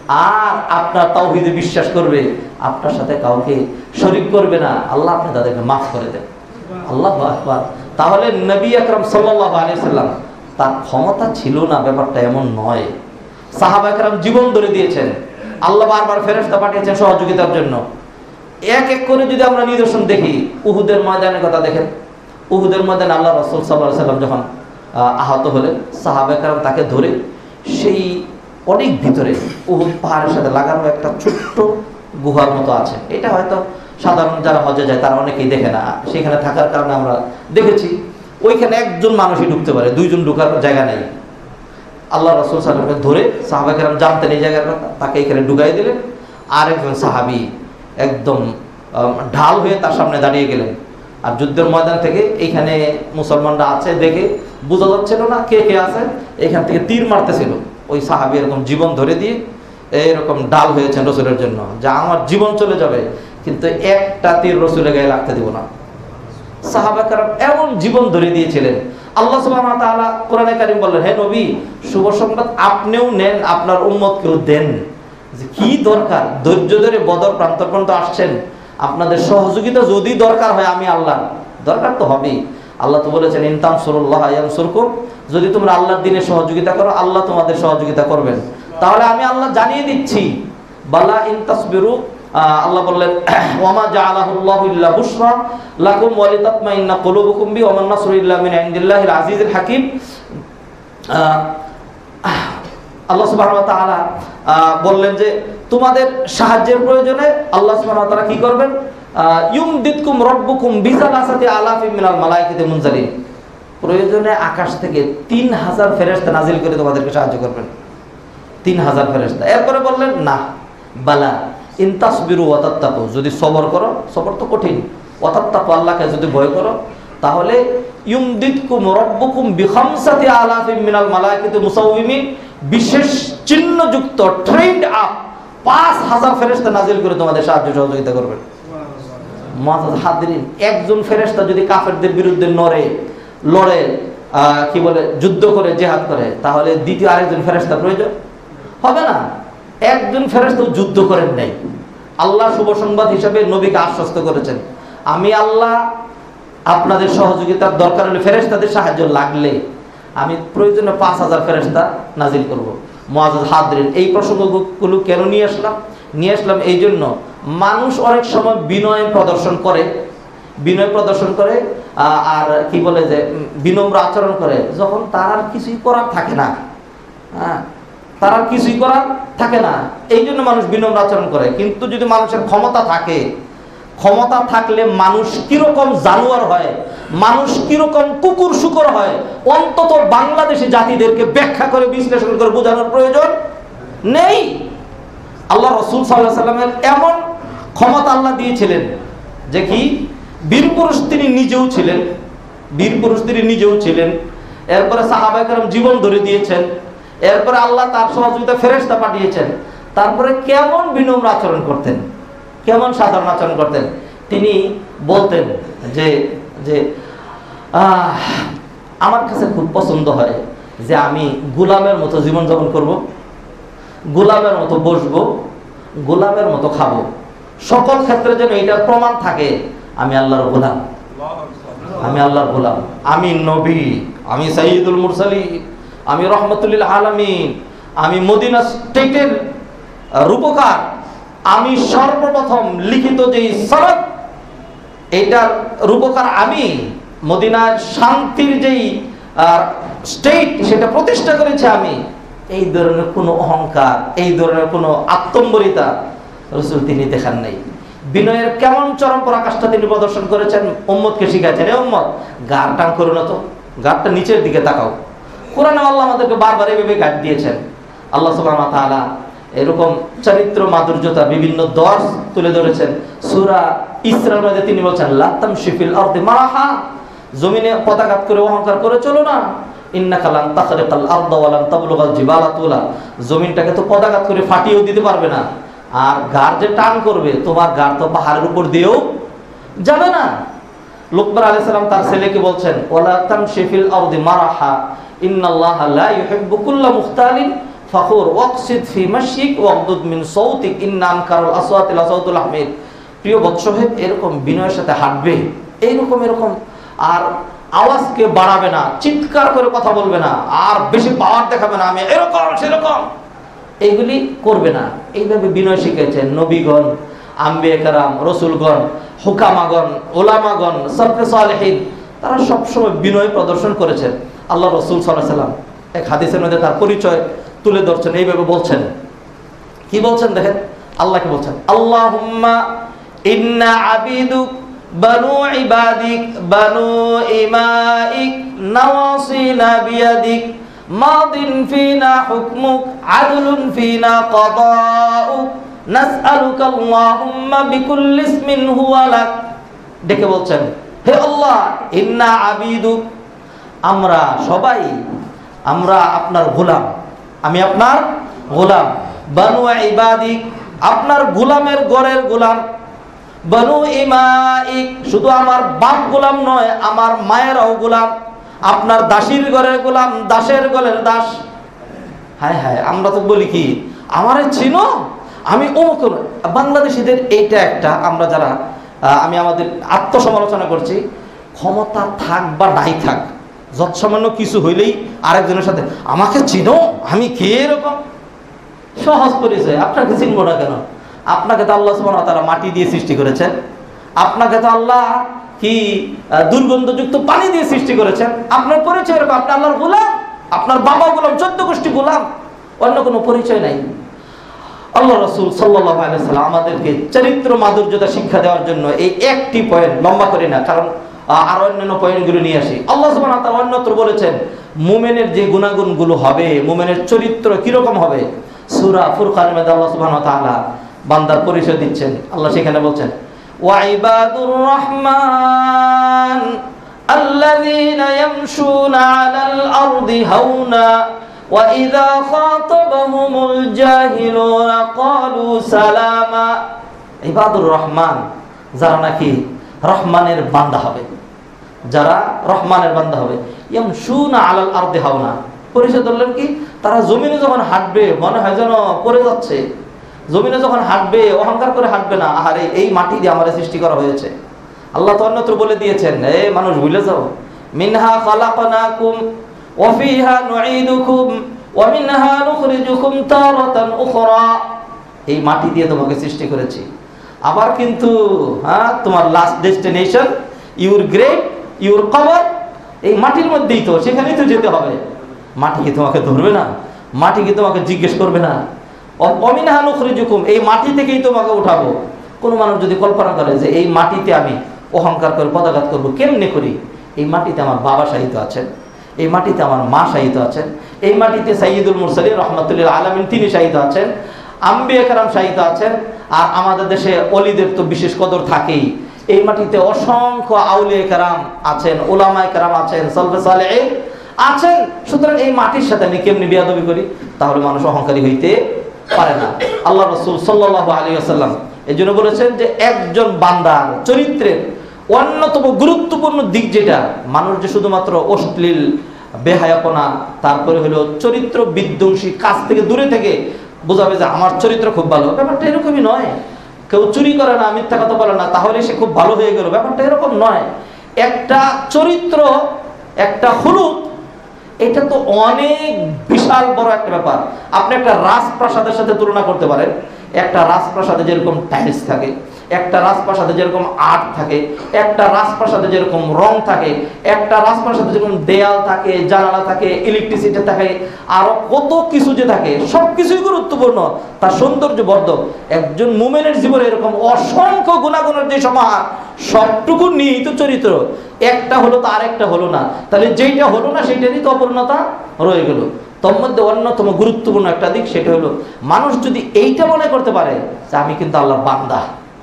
আর আপনার তাওহীদে বিশ্বাস করবে, আপনার সাথে কাউকে শরীক করবে না, আল্লাহ আপনি তাদেরকে মাফ করে দেন। আল্লাহু আকবার। তাহলে নবী আকরাম সাল্লাল্লাহু আলাইহি সাল্লাম তার ক্ষমতা ছিল না ব্যাপারটা এমন নয়। সাহাবা একরাম জীবন ধরে দিয়েছেন, আল্লাহ বারবার ফেরেশতা পাঠিয়েছেন সহযোগিতার জন্য। এক এক করে যদি আমরা নিদর্শন দেখি, উহুদের ময়দানের কথা দেখেন, উহুদের ময়দানে আল্লাহ রাসূল সাল্লাল্লাহু আলাইহি সাল্লাম যখন আহত হলেন, সাহাবা একরাম তাকে ধরে সেই অনেক ভিতরে উহুদ পাহাড়ের সাথে লাগানো একটা ছোট্ট গুহার মতো আছে, এটা হয়তো সাধারণ যারা হজে যায় তারা অনেকেই দেখে না, সেখানে থাকার কারণে আমরা দেখেছি ওইখানে একজন মানুষই ঢুকতে পারে, দুইজন ঢুকার জায়গা নেই। আল্লাহ রাসূল সাল্লাল্লাহু আলাইহি সাল্লামকে ধরে সাহাবা কেরাম জানতেন এই জায়গার কথা, তাকে এখানে ঢুকাই দিলেন। আর একজন সাহাবী একদম ঢাল হয়ে তার সামনে দাঁড়িয়ে গেলেন। আর যুদ্ধের ময়দান থেকে এইখানে মুসলমানরা আছে দেখে বোঝা যাচ্ছিল না কে কে আছে, এখান থেকে তীর মারতেছিল। ওই সাহাবী এরকম জীবন ধরে দিয়ে এরকম ডাল হয়েছেন রসুলের জন্য, যা আমার জীবন চলে যাবে কিন্তু একটা তীর রসুলের গায়ে লাগতে দিব না। সাহাবা কেরাম এমন জীবন ধরে দিয়েছিলেন। আল্লাহ সুবহানাহু ওয়া তাআলা কোরআনে কারীম বললেন, হে নবী শুভ সংবাদ আপনিও নেন, আপনার উম্মতকেও দেন। যে কি দরকার, ধৈর্য ধরে বদর প্রান্ত পর্যন্ত আসছেন, আপনাদের সহযোগিতা যদি দরকার হয় আমি আল্লাহ, দরকার তো হবেই। আল্লাহ তো বলেছেন ইন তানসুরুল্লাহ ইয়ানসুরকুম, যদি তোমরা আল্লাহর দ্বীনে সহযোগিতা করো আল্লাহ তোমাদের সহযোগিতা করবেন। তাহলে আমি আল্লাহ জানিয়ে দিচ্ছি, বালা ইন তাসবিরু, আল্লাহ বললেন ওয়ামা জাআলাহুল্লাহু ইল্লা বুশরা লাকুম ওয়া লিতাতমাইন্না কুলুবুকুম বি ওয়া মান নাসরু ইল্লা মিন ইনদিল্লাহিল আজিজিল হাকীম। আল্লাহ সুবহানাহু ওয়া তাআলা বললেন যে তোমাদের সাহায্যের প্রয়োজনে আল্লাহ সুবহানাহু ওয়া তাআলা কি করবেন, ইউমদিদকুম রাব্বুকুম বিসালাসাতি আলাফিন মিনাল মালায়েকাতি মুনজালিন, প্রয়োজনে আকাশ থেকে তিন হাজার ফেরেশতা নাজিল করে তোমাদেরকে সাহায্য করবেন, তিন হাজার ফেরেশতা। এরপরে বললেন না বালা ইন তাসবিরু ওয়া তাত্তাকু, যদি সবর করো, সবর তো কঠিন, ওয়া তাত্তাকু আল্লাহকে যদি ভয় করো, তাহলে ইউমদিদকুম রাব্বুকুম বিখামসাতি আলাফিন মিনাল মালায়েকাতি মুসাওয়িমিন, বিশেষ চিহ্নযুক্ত ট্রেন্ড আপ পাঁচ হাজার ফেরেশতা নাজিল করে তোমাদের সাহায্য সহযোগিতা করবেন। মুআজ্জাজ হাদিরিন, একজন ফেরেশতা যদি কাফেরদের বিরুদ্ধে নড়ে লড়ে কি বলে যুদ্ধ করে জিহাদ করে, তাহলে দ্বিতীয় আরেকজন ফেরেশতা প্রয়োজন হবে না। একজন ফেরেশতা যুদ্ধ করেন নাই, আল্লাহ শুভ সংবাদ হিসেবে নবীকে আশ্বস্ত করেছেন, আমি আল্লাহ আপনাদের সহযোগিতার দরকার হলে ফেরেশতাদের সাহায্য লাগলে আমি প্রয়োজনে পাঁচ হাজার ফেরেশতা নাজিল করব। মুআজ্জাজ হাদিরিন, এই প্রসঙ্গগুলো কেন নিয়ে আসলাম? নিয়ে আসলাম এই জন্য, মানুষ অনেক সময় বিনয় প্রদর্শন করে, বিনয় প্রদর্শন করে আর কি বলে যে বিনম্র আচরণ করে যখন তার আর কিছুই করার থাকে না, হ্যাঁ তার আর কিছুই করার থাকে না, এই জন্য মানুষ বিনম্র আচরণ করে। কিন্তু যদি মানুষের ক্ষমতা থাকে, ক্ষমতা থাকলে মানুষ কিরকম জানোয়ার হয়, মানুষ কিরকম কুকুর শুকর হয়, অন্তত বাংলাদেশি জাতিদেরকে ব্যাখ্যা করে বিশ্লেষণ করে বোঝানোর প্রয়োজন নেই। আল্লাহ রাসূল সাল্লাল্লাহু আলাইহি সাল্লামের এমন ক্ষমতা আল্লাহ দিয়েছিলেন যে কি বীর পুরুষ তিনি নিজেও ছিলেন, বীর পুরুষ তিনি নিজেও ছিলেন। এরপরে সাহাবায়ে কেরাম জীবন ধরে দিয়েছেন, এরপরে আল্লাহ তার সহযোগিতা ফেরেশতা পাঠিয়েছেন। তারপরে কেমন বিনম্র আচরণ করতেন, কেমন সাধারণ আচরণ করতেন। তিনি বলতেন যে যে আমার কাছে খুব পছন্দ হয় যে আমি গোলামের মতো জীবনযাপন করব, গোলামের মতো বসবো, গোলামের মতো খাবো, সকল ক্ষেত্রে যেন এটার প্রমাণ থাকে আমি আল্লাহর গোলাম, আমি আল্লাহর গোলাম, আমি নবী, আমি সাইয়্যিদুল মুরসালিন, আমি রহমাতুল আলামিন, আমি মদিনা স্টেটের রূপকার, আমি সর্বপ্রথম লিখিত যে সনদ এটার রূপকার আমি, মদিনার শান্তির যেই স্টেট সেটা প্রতিষ্ঠা করেছে আমি, এই ধরনের কোনো অহংকার, এই ধরনের কোনো আত্মম্বরিতা রাসূল তিনি দেখান নাই। বিনয়ের কেমন চরম পরাকাষ্ঠা তিনি প্রদর্শন করেছেন, উম্মতকে শিখাচ্ছেন, এ উম্মত গাড় টান করো না তো, গাড়টা নিচের দিকে তাকাও। কোরআনে আল্লাহ আমাদেরকে বারবার এইভাবে গাড় দিয়েছেন। আল্লাহ সুবহানাহু ওয়া তাআলা এরকম চরিত্র মাধুর্যতা বিভিন্ন দর্শ তুলে ধরেছেন। সূরা ইসরার মধ্যে তিনি বলছেন, লা তামশি ফিল আরদি মারাহা, জমিনে পদাঘাত করে অহংকার করে চলো না। ইন্নাকা লান তাখরিকাল আরদা ওয়া লান তাবলুগাল জিবালা তুলা, জমিনটাকে তো পদাঘাত করে ফাটিয়েও দিতে পারবে না, আর গাড় যে টান করবে তোমার গাড় তো পাহাড়ের উপর দিয়েও যাবে না। লুকমান আলাইহিস সালাম তার ছেলেকে বলছেন, ওয়ালা তামশি ফিল আরদি মারাহা ইন্নাল্লাহা লা ইউহিব্বু কুল্লা মুখতালিন ফাখুর ওয়াকসিদ ফি মাশিক ওয়াগদুদ মিন সাউতিক ইন্না আনকারুল আসওয়াতি লাসাউতুল হামির। প্রিয় বৎস হে, এরকম বিনয়ের সাথে হাঁটবে, এইরকম এরকম আর আওয়াজকে বাড়াবে না, চিৎকার করে কথা বলবে না, আর বেশি পাওয়ার দেখাবে না, আমি এরকম সেরকম, এইগুলি করবে না। এইভাবে বিনয় শিখেছেন নবীগণ, আম্বিয়া কেরাম, রসুলগণ, হুকামাগণ, ওলামাগণ, সলফে সালেহিন, তারা সবসময় বিনয় প্রদর্শন করেছেন। আল্লাহ রসুল সাল্লাল্লাহু আলাইহি ওয়াসাল্লাম এক হাদিসের মধ্যে তার পরিচয় তুলে ধরছেন, এইভাবে বলছেন। কি বলছেন দেখেন, আল্লাহকে বলছেন, আল্লাহুম্মা ইন্না আবিদুক বানু ইবাদিক বানু ইমাইক নাওয়াসিনা বিয়াদিক মাদিন ফিনা হুকমুক আদলুন ফিনা কাদাউক নাসআলুকা আল্লাহুম্মা বিকুল্লি ইসমিন হুয়া লাক। ডেকে বলছেন, হে আল্লাহ, ইন্না আবিদুক, আমরা সবাই আমরা আপনার গোলাম, আমি আপনার গোলাম, বানু ইবাদিক, আপনার গোলামের ঘরের গোলাম, বানু ইমাইক, শুধু আমার বাপ গোলাম নয়, আমার মায়েরাও গোলাম, আপনার দাসীর ঘরের গোলাম, দাসের ঘরের দাস। হায় হায়, আমরা তো বলি কি, আমারে চিনো, আমি অমুক। বাংলাদেশিদের এইটা একটা, আমরা যারা, আমি আমাদের আত্মসমালোচনা করছি, ক্ষমতা থাক বা নাই থাক, যৎসামান্য কিছু হইলেই আরেকজনের সাথে আমাকে চিনো, আমি কে, এরকম সহজ পরিচয়। আপনাকে চিনবো না কেন? আপনাকে তো আল্লাহ সুবহানাহু ওয়া তাআলা মাটি দিয়ে সৃষ্টি করেছেন, আপনাকে তো আল্লাহ কি দুর্গন্ধযুক্ত পানি দিয়ে সৃষ্টি করেছেন, আপনার পরিচয় এরকম, আপনি আল্লাহর গোলাম, আপনার বাবা গোলাম, চোদ্দ গোষ্ঠী গোলাম, অন্য কোনো পরিচয় নাই। আল্লাহ রাসূল সাল্লাল্লাহু আলাইহি ওয়াসাল্লাম আমাদেরকে চরিত্র মাধুর্যতা শিক্ষা দেওয়ার জন্য এই একটি পয়েন্ট, লম্বা করি না কারণ আর অন্যান্য পয়েন্টগুলো নিয়ে আসি। আল্লাহ সুবহানাহু ওয়া তাআলা অন্যত্র বলেছেন মুমিনের যে গুণাগুণগুলো হবে, মুমিনের চরিত্র কিরকম হবে, সূরা ফুরকানের মধ্যে আল্লাহ সুবহানাহু ওয়া তাআলা বান্দার পরিচয় দিচ্ছেন। আল্লাহ সেখানে বলছেন, ওয়া ইবাদুর রহমান আল্লাযীনা ইয়ামশুনা আলাল আরদি হাওনা ওয়া ইযা খাতাবাহুমুল জাহিলুনা ক্বালু সালামা। ইবাদুর রহমান, যারা নাকি রহমানের বান্দা হবে, যারা রহমানের বান্দা হবে, ইয়ামশুনা আলাল আরদি হাওনা, পরিচয় দিলেন কি, তারা জমিনে যখন হাঁটবে মনে হয় যেন পড়ে যাচ্ছে, জমিনে যখন হাঁটবে অহংকার করে হাঁটবে না, আহারে এই মাটি দিয়ে আমাদের সৃষ্টি করা হয়েছে। আল্লাহ তো অন্যত্র বলে দিয়েছেন, এ মানুষ ভুলে যাও, মিনহা খালাকনাকুম ওয়া ফিহা নুঈদুকুম ওয়া মিনহা নুখরিজুকুম তারাতান উখরা, এই মাটি দিয়ে তোমাকে সৃষ্টি করেছি, আবার কিন্তু হ্যাঁ তোমার last destination your grave your কবর এই মাটির মধ্যেই তো, সেখানেই তো যেতে হবে। মাটি কি তোমাকে ধরবে না? মাটি কি তোমাকে জিজ্ঞেস করবে না? অমিনহা নুখরিজুকুম, এই মাটি থেকেই তোমাকে উঠাবো। কোনো মানুষ যদি কল্পনা করে যে এই মাটিতে আমি অহংকার করে পদাঘাত করবো, কেমনে করি? এই মাটিতে আমার বাবা শাহিদ আছেন, এই মাটিতে আমার মা শাহিদ আছেন, এই মাটিতে সাইয়্যিদুল মুরসালিন রাহমাতুল্লিল আলামিন তিনি শাহিদ আছেন, আম্বিয়া কেরাম শাহিদ আছেন, আর আমাদের দেশে ওলিদের তো বিশেষ কদর থাকেই। এই মাটিতে অসংখ্য আউলিয়া কেরাম আছেন, উলামায়ে কেরাম আছেন, সালফে সালেহিন আছেন। সুতরাং এই মাটির সাথে আমি কেমনি বিয়াদবি করি? তাহলে মানুষ অহংকারী হইতে পারে না। আল্লাহ রাসূল সাল্লাল্লাহু আলাইহি ওয়াসাল্লাম এই জন্য বলেছেন যে একজন বান্দার চরিত্রের অন্যতম গুরুত্বপূর্ণ দিক যেটা, মানুষ যে শুধুমাত্র অশ্লীল বেহায়াপনা, তারপরে হলো চরিত্র বিধ্বংসী কাজ থেকে দূরে থেকে বোঝাবে যে আমার চরিত্র খুব ভালো, ব্যাপারটা এরকমই নয়। কেউ চুরি করে না, মিথ্যা কথা বলে না, তাহলে সে খুব ভালো হয়ে গেল, ব্যাপারটা এরকম নয়। একটা চরিত্র, একটা খুলুক, এটা তো অনেক বিশাল বড় একটা ব্যাপার। আপনি একটা রাজপ্রাসাদের সাথে তুলনা করতে পারেন। একটা রাজপ্রাসাদে যেরকম টাইলস থাকে, একটা রাজপ্রাসাদে যেরকম আর্ট থাকে, একটা রাজপ্রাসাদে যেরকম রং থাকে, একটা রাজপ্রাসাদে যেরকম দেয়াল থাকে, জানালা থাকে, ইলেকট্রিসিটি থাকে, আরো কত কিছু যে থাকে, সবকিছুই গুরুত্বপূর্ণ, তার সৌন্দর্য বর্ধক। একজন মুমিনের জীবনে এরকম অসংখ্য গুণাগুণের যে সমাহার, সবটুকু নিহিত চরিত্র, একটা হলো তো আরেকটা হলো না, তাহলে যেইটা হলো না সেইটারই তো অপূর্ণতা রয়ে গেল। তোর মধ্যে অন্যতম গুরুত্বপূর্ণ একটা দিক, সেটা হলো মানুষ যদি এইটা মনে করতে পারে যে আমি কিন্তু আল্লাহর বান্দা,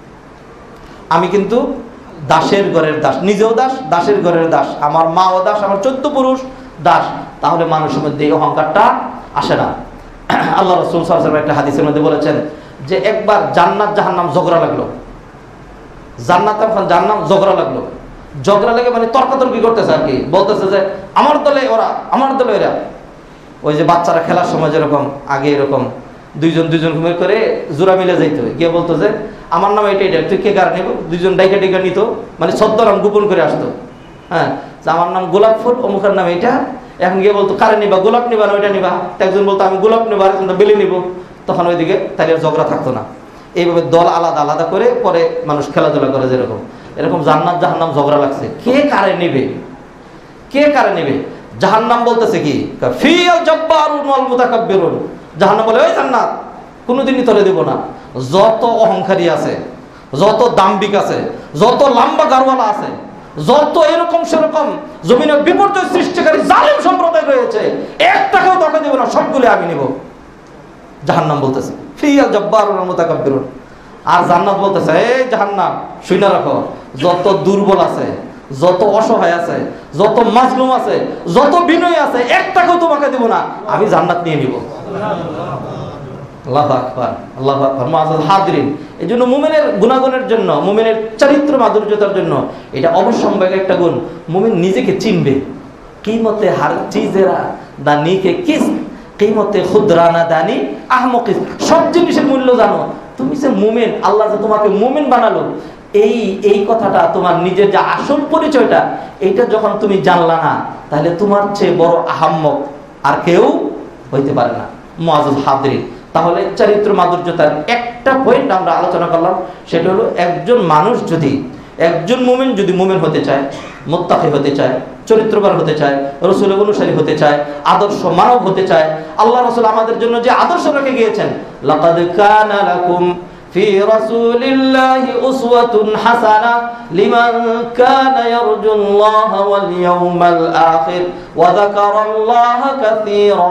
আমি কিন্তু দাসের ঘরের দাস, নিজেও দাস, দাসের ঘরের দাস, আমার মাও দাস, আমার চোদ্দ পুরুষ দাস, তাহলে মানুষের মধ্যে এই অহংকারটা আসে না। আল্লাহ রাসূল সাল্লাল্লাহু আলাইহি ওয়াসাল্লাম একটা হাদিসের মধ্যে বলেছেন যে একবার জান্নাত জাহান্নাম ঝগড়া লাগলো, জান্নাত আর জাহান্নাম ঝগড়া লাগলো, ঝগড়া লেগে মানে তর্কাতর্কি করতেছে আর কি, বলতেছে যে আমার দলে ওরা, আমার দলে এরা। ওই যে বাচ্চারা খেলার সময় যেরকম আগে এরকম দুইজন দুইজন করে জোড়া মিলে যাইতো, গিয়ে বলতো যে আমার নাম এটা এটা, তুই কে কার নেব, দুইজন ডাইকা ডাইকা নিত, মানে ছদ্মনাম গোপন করে আসতো। হ্যাঁ, আমার নাম গোলাপ ফুল, অমুকের নাম এটা, এখন গিয়ে বলতো কারে নিবা, গোলাপ নিবা না ওইটা নিবা, একজন বলতো আমি গোলাপ নেবো, আরেকজন বেলি নিব, তখন ওইদিকে তাহলে ঝগড়া থাকতো না। এইভাবে দল আলাদা আলাদা করে পরে মানুষ খেলাধুলা করে, যেরকম এরকম জান্নাত জাহান্নাম ঝগড়া লাগছে, কে কারে নেবে, কে কারে নেবে। জাহান্নাম বলতেছে কি, ফিল জব্বারুন ওয়াল মুতাকাব্বিরুন, জাহান্নাম বলে ওই জান্নাত কোনোদিনই তলে দেব না, যত অহংকারী আছে, যত দাম্ভিক আছে, যত লম্বা গারওয়ালা আছে, যত এরকম সেরকম জমিনের বিপর্যয় সৃষ্টিকারী জালেম সম্প্রদায় রয়েছে, একটাকেও ধোঁকা দেব না, সবগুলো আমি নেব। জাহান্নাম বলতেছে ফিল জব্বারুন ওয়াল মুতাকাব্বিরুন। আর জান্নাত বলতেছে এই জাহান্নাম শুনে রাখো, যত দুর্বল আছে, যত অসহায় আছে, যত মাজলুম আছে, যত বিনয়ী আছে, একটাকেও তোমাকে দেব না, আমি জান্নাত নিয়ে নিব। আল্লাহু আকবার, আল্লাহু আকবার। মুআজ্জাজ হাজিরিন, এই জন্য মুমিনের গুণাগুণের জন্য, মুমিনের চরিত্র মাধুর্যতার জন্য এটা অবশ্যম্ভাবী একটা গুণ। মুমিন নিজেকে চিনবে, কিমতে হার চিজেরা দানি কে কিস, কিমতে খুদরানা দানি আহমকিস, সব জিনিসের মূল্য জানো। তুমি যে মুমিন, আল্লাহ যে তোমাকে মুমিন বানালো, এই এই কথাটা, তোমার নিজের যে আসল পরিচয়টা, এইটা যখন তুমি জানলা না, তাহলে তোমার চেয়ে বড় আহাম্মক আর কেউ হইতে পারে না। মুআজ্জাজ হাজিরিন, তাহলে চরিত্র মাধুর্যতার একটা পয়েন্ট আমরা আলোচনা করলাম, সেটা হলো একজন মানুষ যদি, একজন মুমিন যদি মুমিন হতে চায়, মুত্তাকি হতে চায়, চরিত্রবান হতে চায়, রাসূলের অনুসারী হতে চায়, আদর্শ মানব হতে চায়, আল্লাহ রাসূল আমাদের জন্য যে আদর্শ রেখে গিয়েছেন, লাকাদ কানা লাকুম ফি রাসূলিল্লাহি উসওয়াতুন হাসানাহ লিমান কানা ইয়ারজুল্লাহা ওয়াল ইয়াউমাল আখির ওয়া যাকারাল্লাহা কাসীরা।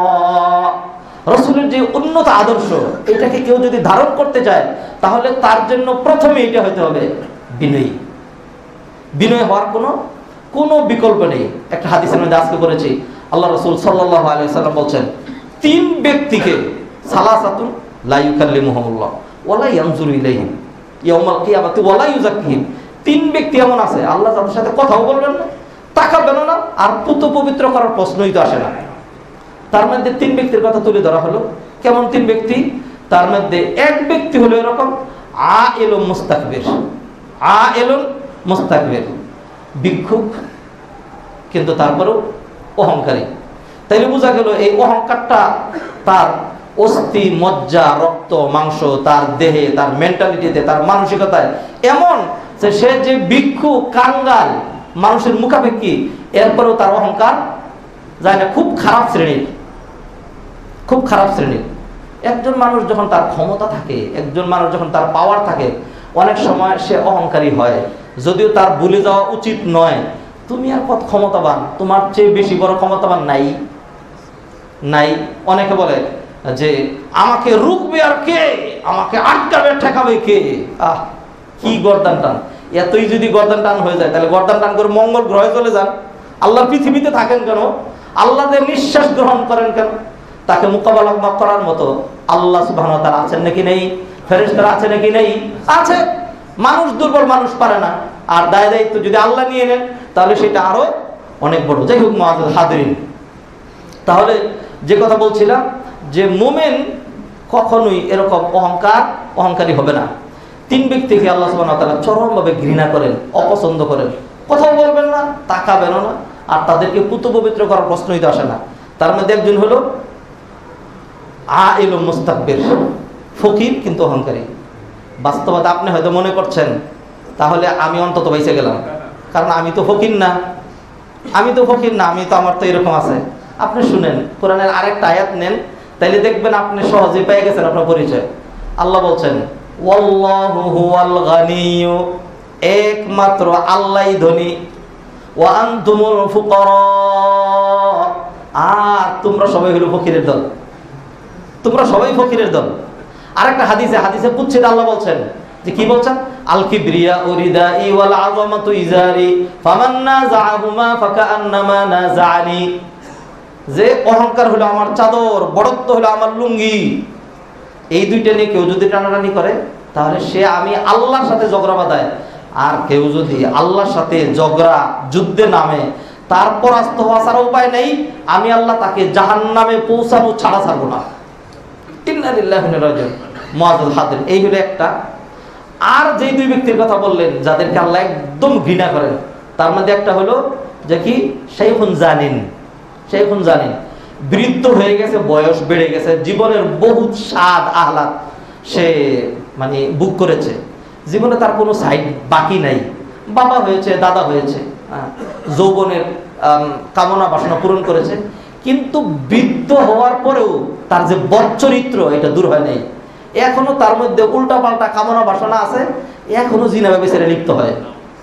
রাসূলের যে উন্নত আদর্শ, এটাকে কেউ যদি ধারণ করতে চায়, তাহলে তার জন্য প্রথমে এটা হতে হবে বিনয়ী। বিনয় হওয়ার কোনো কোনো বিকল্প নেই। একটা হাদিসের মধ্যে আজকে করেছি, আল্লাহ রাসূল সাল্লাল্লাহু আলাইহি ওয়াসাল্লাম বলছেন, তিন ব্যক্তিকে, সালাসাতুন লা ইউকাল্লিমুহুমুল্লাহ ওয়া লা ইয়ানজুরু ইলাইহিম ইয়াউমাল কিয়ামাতি ওয়া লা ইউযাক্কিহিম। তিন ব্যক্তি এমন আছে, আল্লাহ তাদের সাথে কথাও বলবেন না, তাকাবেন না, আর পুত পবিত্র করার প্রশ্নই তো আসে না। তার মধ্যে তিন ব্যক্তির কথা তুলে ধরা হলো। কেমন তিন ব্যক্তি? তার মধ্যে এক ব্যক্তি হলো এরকম আইলুম মুস্তাকবির, আইলুম মুস্তাকবির, ভিক্ষুক কিন্তু তারপরেও অহংকারী। তাইলে বোঝা গেল এই অহংকারটা তার অস্থি মজ্জা রক্ত মাংস, তার দেহে, তার মেন্টালিটিতে, তার মানসিকতায় এমন যে সে যে ভিক্ষুক কাঙ্গাল মানুষের মুখাপেক্ষী, এরপরেও তার অহংকার যায় না। খুব খারাপ শ্রেণীর, খুব খারাপ শ্রেণীর। একজন মানুষ যখন তার ক্ষমতা থাকে, একজন মানুষ যখন তার পাওয়ার থাকে, অনেক সময় সে অহংকারী হয়, যদিও তার ভুলে যাওয়া উচিত নয়। তুমি আর কত ক্ষমতাবান, তোমার চেয়ে বেশি বড় ক্ষমতাবান নাই নাই অনেকে বলে যে আমাকে রুখবে আর কে, আমাকে আটকাবে ঠেকাবে কে। আহ কি গর্দান টান! এতই যদি গর্দান টান হয়ে যায়, তাহলে গর্দান টান করে মঙ্গল গ্রহে চলে যান। আল্লাহর পৃথিবীতে থাকেন কেন? আল্লাহদের নিঃশ্বাস গ্রহণ করেন কেন? তাকে মোকাবেলা করার মতো আল্লাহ সুবহানাহু ওয়া তাআলা আছেন নাকি নেই? ফেরেশতারা আছে নাকি নেই? আছে। মানুষ দুর্বল, মানুষ পারে না। আর দায় দায়িত্ব যদি আল্লাহ নিয়ে নেন, তাহলে সেটা আরো অনেক বড়। যাই হোক মুআজ্জাজ হাজিরিন, তাহলে যে কথা বলছিলাম যে মুমিন কখনোই এরকম অহংকার অহংকারী হবে না। তিন ব্যক্তিকে আল্লাহ সুবহানাহু ওয়া তাআলা চরমভাবে ঘৃণা করেন, অপছন্দ করেন। কথাও বলবেন না, তাকাবেন না, আর তাদেরকে পুত পবিত্র করার প্রশ্নই তো আসে না। তার মধ্যে একজন হলো আইলুম মুস্তাকবির, ফকির কিন্তু অহংকারী, বাস্তবতা আপনি হয়তো মনে করছেন তাহলে আমি অন্তত বেঁচে গেলাম, কারণ আমি তো ফকির না, আমি তো ফকির না, আমি তো আমার তো এরকম আছে। আপনি শুনেন কোরআনের আরেকটা আয়াত নেন, তাইলে দেখবেন আপনি সহজে পেয়ে গেছেন আপনার পরিচয়। আল্লাহ বলছেন ওয়াল্লাহু হুয়াল গানিয়্যু, একমাত্র আল্লাহই ধনী, ওয়া আনতুমুল ফুকারা, আর তোমরা সবাই হলো ফকিরের দল, তোমরা সবাই ফকিরের দল। আরেকটা হাদিসে হাদিসে কুদসিতে আল্লাহ বলছেন যে কি বলছেন, আল কিবরিয়া উরিদাই ওয়াল আযামাতু ইজারি ফামান নাযাহুমা ফাকান্নামা নাযানি, যে অহংকার হলো আমার চাদর, বড়ত্ব হলো আমার লুঙ্গি, এই দুইটা নিয়ে কেউ যদি টানাটানি করে তাহলে সে আমি আল্লাহর সাথে ঝগড়া বাঁধায়। আর কেউ যদি আল্লাহর সাথে ঝগড়া যুদ্ধে নামে, তার পরাস্ত হওয়া ছাড়া উপায় নেই, আমি আল্লাহ তাকে জাহান্নামে পৌঁছানো ছাড়া ছাড়বো না। ইন্না লিল্লাহি ওয়া ইন্না ইলাইহি রাজিউন। মুআজ্জাল হাদির এই হলো একটা। আর যে দুই ব্যক্তির কথা বললেন যাদেরকে আল্লাহ একদম ঘৃণা করেন, তার মধ্যে একটা হলো যে কি শাইখুন জানিন, শাইখুন জানিন, বৃদ্ধ হয়ে গেছে, বয়স বেড়ে গেছে, জীবনের বহুত স্বাদ আহ্লাদ সে মানে বুক করেছে, জীবনে তার কোনো সাইড বাকি নাই, বাবা হয়েছে, দাদা হয়েছে, যৌবনের কামনা বাসনা পূরণ করেছে, কিন্তু বৃদ্ধ হওয়ার পরেও তার যে বদচরিত্র এটা দূর হয় নাই, এখনো তার মধ্যে উল্টা পাল্টা কামনা বাসনা আছে, এখনো জিনা ব্যভিচারে লিপ্ত হয়।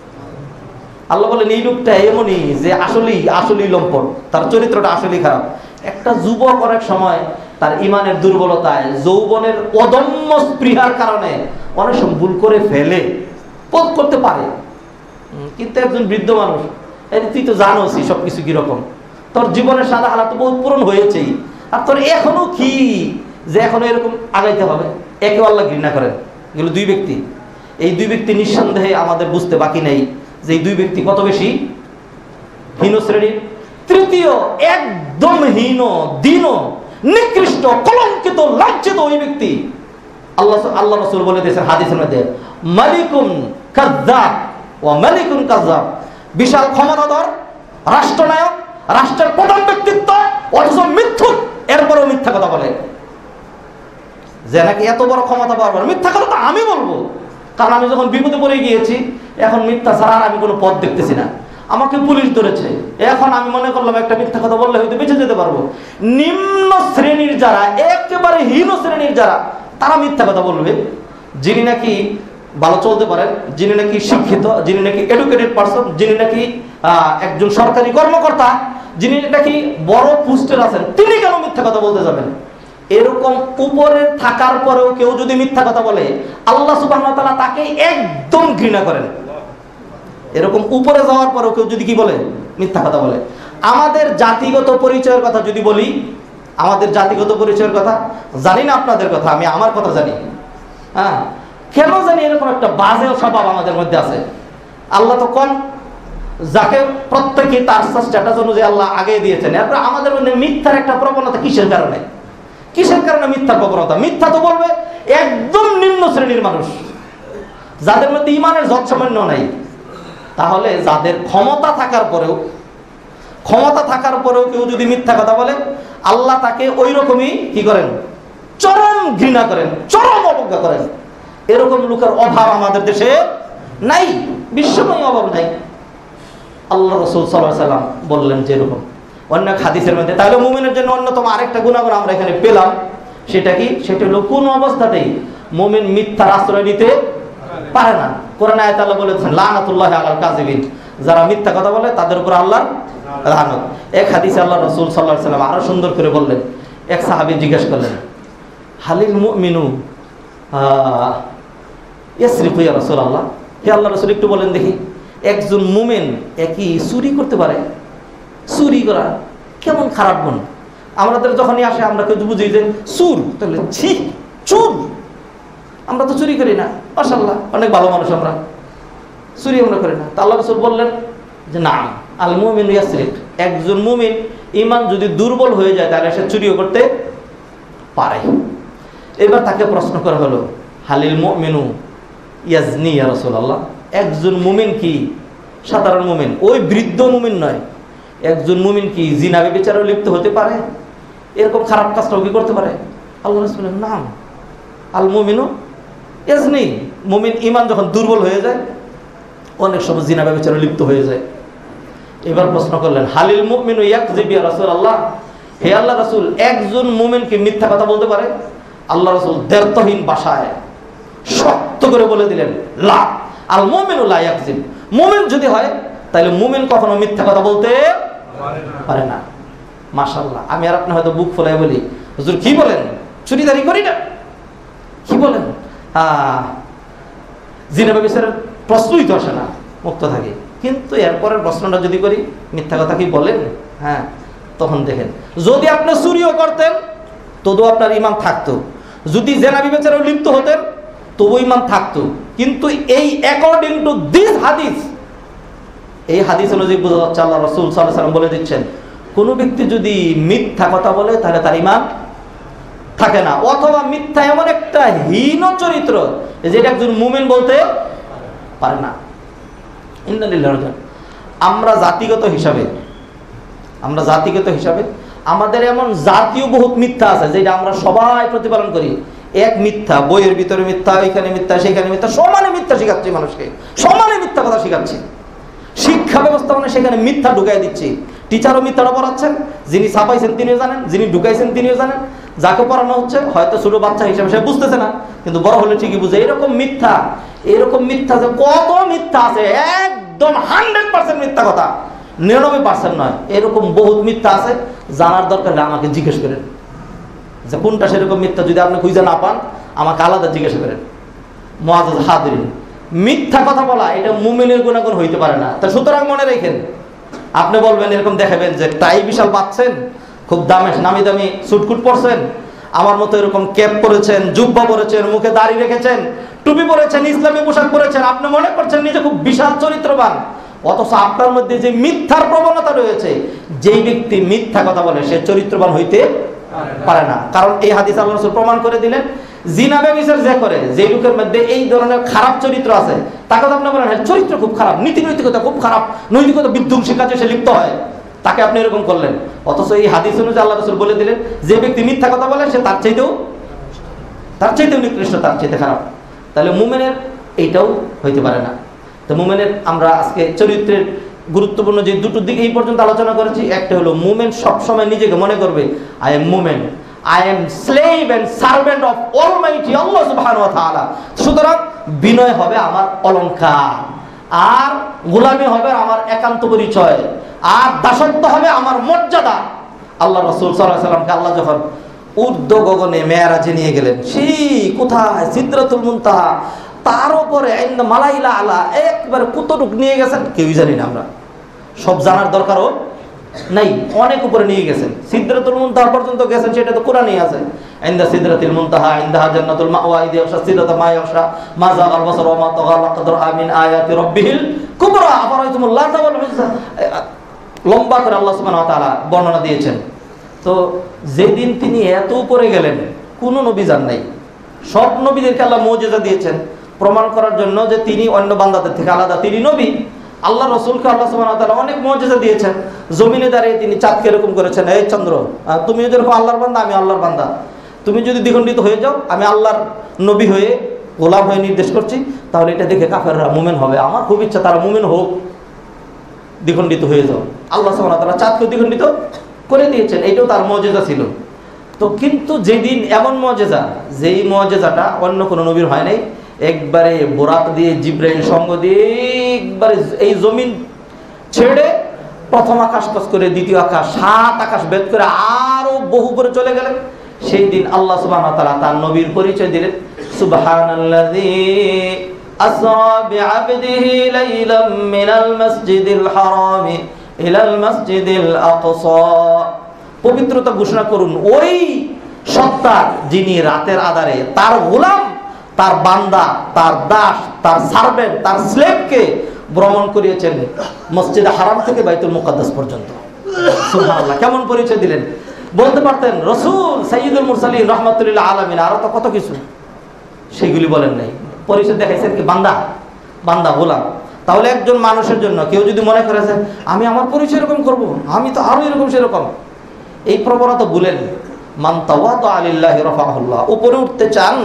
আল্লাহ বলেন এই লোকটা এমনই যে আসলেই আসলেই লম্পট, তার চরিত্রটা আসলেই খারাপ। একটা যুবক অনেক সময় তার ইমানের দুর্বলতায়, যৌবনের অদম্য স্পৃহার কারণে অনেক সময় ভুল করে ফেলে, পথ করতে পারে, কিন্তু একজন বৃদ্ধ মানুষ, তুই তো জানোসই সবকিছু কিরকম, তোর জীবনের সাদা হালাত তো বহুত পূরণ হয়েছেই, আর তোর এখনো কি যে এখনো এরকম আগাইতে হবে। একে আল্লাহ ঘৃণা করেন। এগুলো দুই ব্যক্তি, এই দুই ব্যক্তি নিঃসন্দেহে আমাদের বুঝতে বাকি নেই যে এই দুই ব্যক্তি কত বেশি হীন শ্রেণীর। তৃতীয় একদম হীন, দীন, নিকৃষ্ট, কলঙ্কিত, লাঞ্ছিত ওই ব্যক্তি আল্লাহ আল্লাহ রাসূল বলে দিয়েছেন হাদিসের মধ্যে, মালিকুন কাযযাব ওয়া মালিকুন কাযযাব, বিশাল ক্ষমতাধর রাষ্ট্রনায়ক, রাষ্ট্রের প্রধান ব্যক্তিত্ব, অথচ মিথ্যুক, এরপরেও মিথ্যা কথা বলে। যে নাকি এত বড় ক্ষমতা পাওয়ার পর মিথ্যা কথা তো আমি বলবো, কারণ আমি যখন বিপদে পড়ে গিয়েছি এখন মিথ্যা ছাড়া আর আমি কোনো পথ দেখতেছি না, আমাকে পুলিশ ধরেছে, এখন আমি মনে করলাম একটা মিথ্যা কথা বললে হয়তো বেঁচে যেতে পারবো। নিম্ন শ্রেণীর যারা, একেবারে হীন শ্রেণীর যারা, তারা মিথ্যা কথা বলবে। যিনি নাকি ভালো চলতে পারেন, যিনি নাকি শিক্ষিত, যিনি নাকি এডুকেটেড পারসন, যিনি নাকি একজন সরকারি কর্মকর্তা, যিনি নাকি বড় পোস্টের আছেন, তিনি কেন মিথ্যা কথা বলতে যাবেন? এরকম উপরে থাকার পরেও কেউ যদি মিথ্যা কথা বলে, আল্লাহ সুবহানাহু ওয়া তাআলা তাকে একদম ঘৃণা করেন। এরকম উপরে যাওয়ার পরেও কেউ যদি কি বলে, মিথ্যা কথা বলে। আমাদের জাতিগত পরিচয়ের কথা যদি বলি, আমাদের জাতিগত পরিচয়ের কথা জানি না, আপনাদের কথা আমি আমার কথা জানি। হ্যাঁ, কেন জানি এরকম একটা বাজে স্বভাব আমাদের মধ্যে আছে। আল্লাহ তো কোন যাকে প্রত্যেকে তার স্ট্যাটাস অনুযায়ী আল্লাহ আগে দিয়েছেন, এরপর আমাদের মধ্যে মিথ্যার একটা প্রবণতা কিসের কারণে? কিসের কারণে মিথ্যার প্রবণতা? মিথ্যা তো বলবে একদম নিম্ন শ্রেণীর মানুষ, যাদের মধ্যে ইমানের যৎ সামান্য নাই। তাহলে যাদের ক্ষমতা থাকার পরেও, ক্ষমতা থাকার পরেও কেউ যদি মিথ্যা কথা বলে, আল্লাহ তাকে ওই রকমই কি করেন, চরম ঘৃণা করেন, চরম অবজ্ঞা করেন। এরকম লোকের অভাব আমাদের দেশে নাই, বিশ্বময় অভাব নাই। আল্লাহ রাসূল সাল্লাল্লাহু আলাইহি ওয়াসাল্লাম বললেন যে এরকম অন্য হাদিসের মধ্যে। তাহলে মুমিনের জন্য অন্যতম আরেকটা গুণাগুণ আমরা এখানে পেলাম, সেটা কি? সেটা হলো কোন অবস্থাতেই মুমিন মিথ্যার আশ্রয় নিতে পারে না। কোরআনে আয়াতে আল্লাহ বলেছেন লানাতুল্লাহি আলাল কাযিবিন, যারা মিথ্যা কথা বলে তাদের উপর আল্লাহর লানত। এক হাদিসে আল্লাহ রাসূল সাল্লাল্লাহু আলাইহি ওয়াসাল্লাম আরো সুন্দর করে বললেন। এক সাহাবী জিজ্ঞেস করলেন, হালিল মুমিনু ইয়াসরিকু ইয়া রাসূলুল্লাহ, হে আল্লাহর রাসূল একটু বলেন দেখি, একজন মুমিন একই চুরি করতে পারে? চুরি করা কেমন খারাপ গুণ? আমাদের যখনই আসে আমরা কেউ বুঝি যে চুর, তাহলে ছি চুর, আমরা তো চুরি করি না, মাশাআল্লাহ অনেক ভালো মানুষ, আমরা চুরি আমরা করি না। তা আল্লাহ রাসূল বললেন যে না, আল মুমিনু ইয়াসরিক, একজন মুমিন ঈমান যদি দুর্বল হয়ে যায় তাহলে সে চুরিও করতে পারে। এবার তাকে প্রশ্ন করা হলো, হালিল মুমিনু ইয়াজনি ইয়া রাসূলুল্লাহ, একজন মুমিন কি সাধারণ মুমিন, ওই বৃদ্ধ মুমিন নয়, একজন মুমিন কি জিনা ব্যভিচারে লিপ্ত হতে পারে? এরকম খারাপ কাজটাও কি করতে পারে? আল্লাহ রাসূল বলেন নাম, আল মুমিনু এজন্যই মুমিন ইমান যখন দুর্বল হয়ে যায় অনেক সময় জিনা ব্যভিচারে লিপ্ত হয়ে যায়। এবার প্রশ্ন করলেন, হালিল মুমিনু ইয়াকযিবু ইয়া রাসূলুল্লাহ, হে আল্লাহ রাসূল, একজন মুমিন কি মিথ্যা কথা বলতে পারে? আল্লাহ রাসূল দ্ব্যর্থহীন ভাষায় শক্ত করে বলে দিলেন, লা, আল মুমিনু লা ইয়াকযিব, মুমিন যদি হয় তাহলে মুমিন কখনো মিথ্যা কথা বলতে পারে না। মাশাআল্লাহ, আমি আর আপনি হয়তো বুক ফুলায় বলি, হুজুর কি বলেন, চুরিদারি করি না, কি বলেন, হ্যাঁ জিনা ব্যভিচারের প্রশ্নই তো আসে না, মুক্ত থাকি। কিন্তু এরপরের প্রশ্নটা যদি করি, মিথ্যা কথা কি বলেন? হ্যাঁ, তখন দেখেন যদি আপনি চুরিও করতেন তবুও আপনার ঈমান থাকতো, যদি জিনা ব্যভিচারেও লিপ্ত হতেন তবু ঈমান থাকতো। কিন্তু এই অ্যাকর্ডিং টু দিস হাদিস, এই হাদিস অনুযায়ী বোঝা যাচ্ছে আল্লাহ রাসূল সাল্লাল্লাহু আলাইহি ওয়াসাল্লাম বলে দিচ্ছেন, কোন ব্যক্তি যদি মিথ্যা কথা বলে তাহলে তার ঈমান থাকে না, অথবা মিথ্যা এমন একটা হীন চরিত্র যেটা একজন মুমিন বলতে পারে না। ইন্না লিল্লাহি ওয়া ইন্না ইলাইহি রাজিউন। আমরা জাতিগত হিসাবে আমরা জাতিগত হিসাবে আমাদের এমন জাতীয় বহুত মিথ্যা আছে যেটা আমরা সবাই প্রতিপালন করি। এক মিথ্যা, বইয়ের ভিতরে মিথ্যা, এখানে মিথ্যা, সেখানে মিথ্যা, সমানে মিথ্যা শেখাচ্ছি মানুষকে, সমানে মিথ্যা কথা শেখাচ্ছি। শিক্ষা ব্যবস্থা মানে সেখানে মিথ্যা ঢুকাই দিচ্ছি। টিচারও মিথ্যাটা পড়াচ্ছেন, যিনি ছাপাইছেন তিনিও জানেন, যিনি ঢুকাইছেন তিনিও জানেন, যাকে পড়ানো হচ্ছে হয়তো ছোট বাচ্চা হিসেবে সে বুঝতেছে না, কিন্তু বড় হলে ঠিকই বুঝে। এরকম মিথ্যা, এরকম মিথ্যা যে কত মিথ্যা আছে, একদম হান্ড্রেড পার্সেন্ট মিথ্যা কথা, নিরানব্বই পার্সেন্ট নয়, এরকম বহুত মিথ্যা আছে। জানার দরকার হলে আমাকে জিজ্ঞেস করেন যে কোনটা সেরকম মিথ্যা, যদি আপনি খুঁজে না পান আমাকে আলাদা জিজ্ঞেস করেন। মুআজ্জাজ হাদিরিন, মিথ্যা কথা বলা এটা মুমিনের গুণাগুণ হইতে পারে না। তা সুতরাং মনে রেখেন, আপনি বলবেন এরকম দেখাবেন যে টাই বিশাল পাচ্ছেন, খুব দামে নামি দামি সুটকুট পরছেন, আমার মতো এরকম ক্যাপ পরেছেন, জুব্বা পরেছেন, মুখে দাড়ি রেখেছেন, টুপি পরেছেন, ইসলামী পোশাক পরেছেন, আপনি মনে করছেন নিজে খুব বিশাল চরিত্রবান, অথচ আপনার মধ্যে যে মিথ্যার প্রবণতা রয়েছে, যেই ব্যক্তি মিথ্যা কথা বলে সে চরিত্রবান হইতে পারে না। কারণ এই হাদিস আল্লাহ রাসূল প্রমাণ করে দিলেন, জিনা ব্যভিচার যে করে, যে লোকের মধ্যে এই ধরনের খারাপ চরিত্র আছে, তাকে তো আপনি বলেন হ্যাঁ চরিত্র খুব খারাপ, নীতি নৈতিকতা খুব খারাপ, নৈতিকতা বিধ্বংসী কাজে সে লিপ্ত হয়, তাকে আপনি এরকম করলেন। অথচ এই হাদিস অনুযায়ী আল্লাহ রাসূল বলে দিলেন, যে ব্যক্তি মিথ্যা কথা বলে সে তার চাইতেও তার চাইতেও নিকৃষ্ট, তার চাইতে খারাপ। তাহলে মুমিনের এইটাও হইতে পারে না। তো মুমিনের আমরা আজকে চরিত্রের গুরুত্বপূর্ণ যে দুটো দিক এই পর্যন্ত আলোচনা করেছি, একটা হলো মুমিন সবসময় নিজেকে মনে করবে আই এম মুমিন, I am slave and servant of Almighty Allah subhanahu wa ta'ala. সুতরাং বিনয় হবে আমার অলংকার, আর গোলামি হবে আমার একান্ত পরিচয়, আর দাসত্ব হবে আমার মর্যাদা। আল্লাহ রাসূল সাল্লাল্লাহু আলাইহি ওয়াসাল্লামকে আল্লাহ যখন ঊর্ধ্ব গগনে মেরাজে নিয়ে গেলেন, সেই কোথায় সিদরাতুল মুনতাহা, তার উপরে ইন্দা মালাইলা আলা, একবারে কতটুক নিয়ে গেছেন কেউই জানি না আমরা, সব জানার দরকারও নাই, অনেক উপরে নিয়ে গেছেন, সিদরাতুল মুনতাহা পর্যন্ত গেছেন, সেটা তো কোরআনেই আছে, ইনদা সিদরাতুল মুনতাহা ইনদাহা জান্নাতুল মাওয়া ইদ ইয়াখশা সিদরাতা মা ইয়াখশা মা যাগাল বাসার ওয়া মা তাগা লাকাদ রাআ মিন আয়াতি রাব্বিহিল কুবরা আফরাইতুমুল লাতা ওয়াল উযযা। লম্বা করে আল্লাহ সুবহানাহু ওয়া তাআলা বর্ণনা দিয়েছেন। তো যেদিন তিনি এত উপরে গেলেন, কোন নবী যান নাই, সব নবীদেরকে আল্লাহ মুজিজা দিয়েছেন প্রমাণ করার জন্য যে তিনি অন্য বান্দাদের থেকে আলাদা, তিনি নবী। আল্লাহ রাসূলকে আল্লাহ সুবহানাহু ওয়া তাআলা অনেক মুজিজা দিয়েছেন। জমিনে দাঁড়িয়ে তিনি চাঁদকে এরকম করেছেন, এই চন্দ্র তুমি যেরকম আল্লাহর বান্দা আমি আল্লাহর বান্দা, তুমি যদি দ্বিখণ্ডিত হয়ে যাও, আমি আল্লাহর নবী হয়ে গোলাম হয়ে নির্দেশ করছি, তাহলে এটা দেখে কাফেররা মুমিন হবে, আমার খুব ইচ্ছা তারা মুমিন হোক, দ্বিখণ্ডিত হয়ে যাও। আল্লাহ সুবহানাহু ওয়া তাআলা চাঁদকে দ্বিখণ্ডিত করে দিয়েছেন, এইটাও তার মুজিজা ছিল। তো কিন্তু যেদিন এমন মুজিজা, যেই মুজিজাটা অন্য কোনো নবীর হয় নাই, একবারে বোরাক দিয়ে জিব্রাইল সঙ্গ দিয়ে একবারে এই জমিন ছেড়ে প্রথম আকাশ পাস করে দ্বিতীয় আকাশ, সাত আকাশ ভেদ করে আরো বহু করে চলে গেলেন। সেই দিন আল্লাহ সুবহানাহু ওয়া তাআলা তার নবীর পরিচয় দিলেন, সুবহানাল্লাযী আসরা বিআবদিহি লাইলাম মিনাল মাসজিদিল হারামি ইলাল মাসজিদিল আকসা। পবিত্রতা ঘোষণা করুন ওই সত্তা যিনি রাতের আধারে তার গোলাম, তার বান্দা, তার দাস, তার সার্ভেন্ট, তার স্লেভকে ভ্রমণ করিয়েছেন মসজিদে হারাম থেকে বাইতুল মুকাদ্দাস পর্যন্ত। সুবহানাল্লাহ, কেমন পরিচয় দিলেন! বলতে পারতেন রাসূল সাইয়্যিদুল মুরসালিন রাহমাতুল লিল আলামিন, আরো তো কত কিছু, সেগুলি বলেন নাই। পরিচয় দেখাইছেন কি বান্দা, বান্দা গোলাম। তাহলে একজন মানুষের জন্য কেউ যদি মনে করে যে আমি আমার পরিচয় এরকম করব, আমি তো আরো এরকম সেরকম, এই প্রবণতা ভুলেন। মান তাওয়াদা লিল্লাহি রাফাহুল্লাহ, উপরে উঠতে চান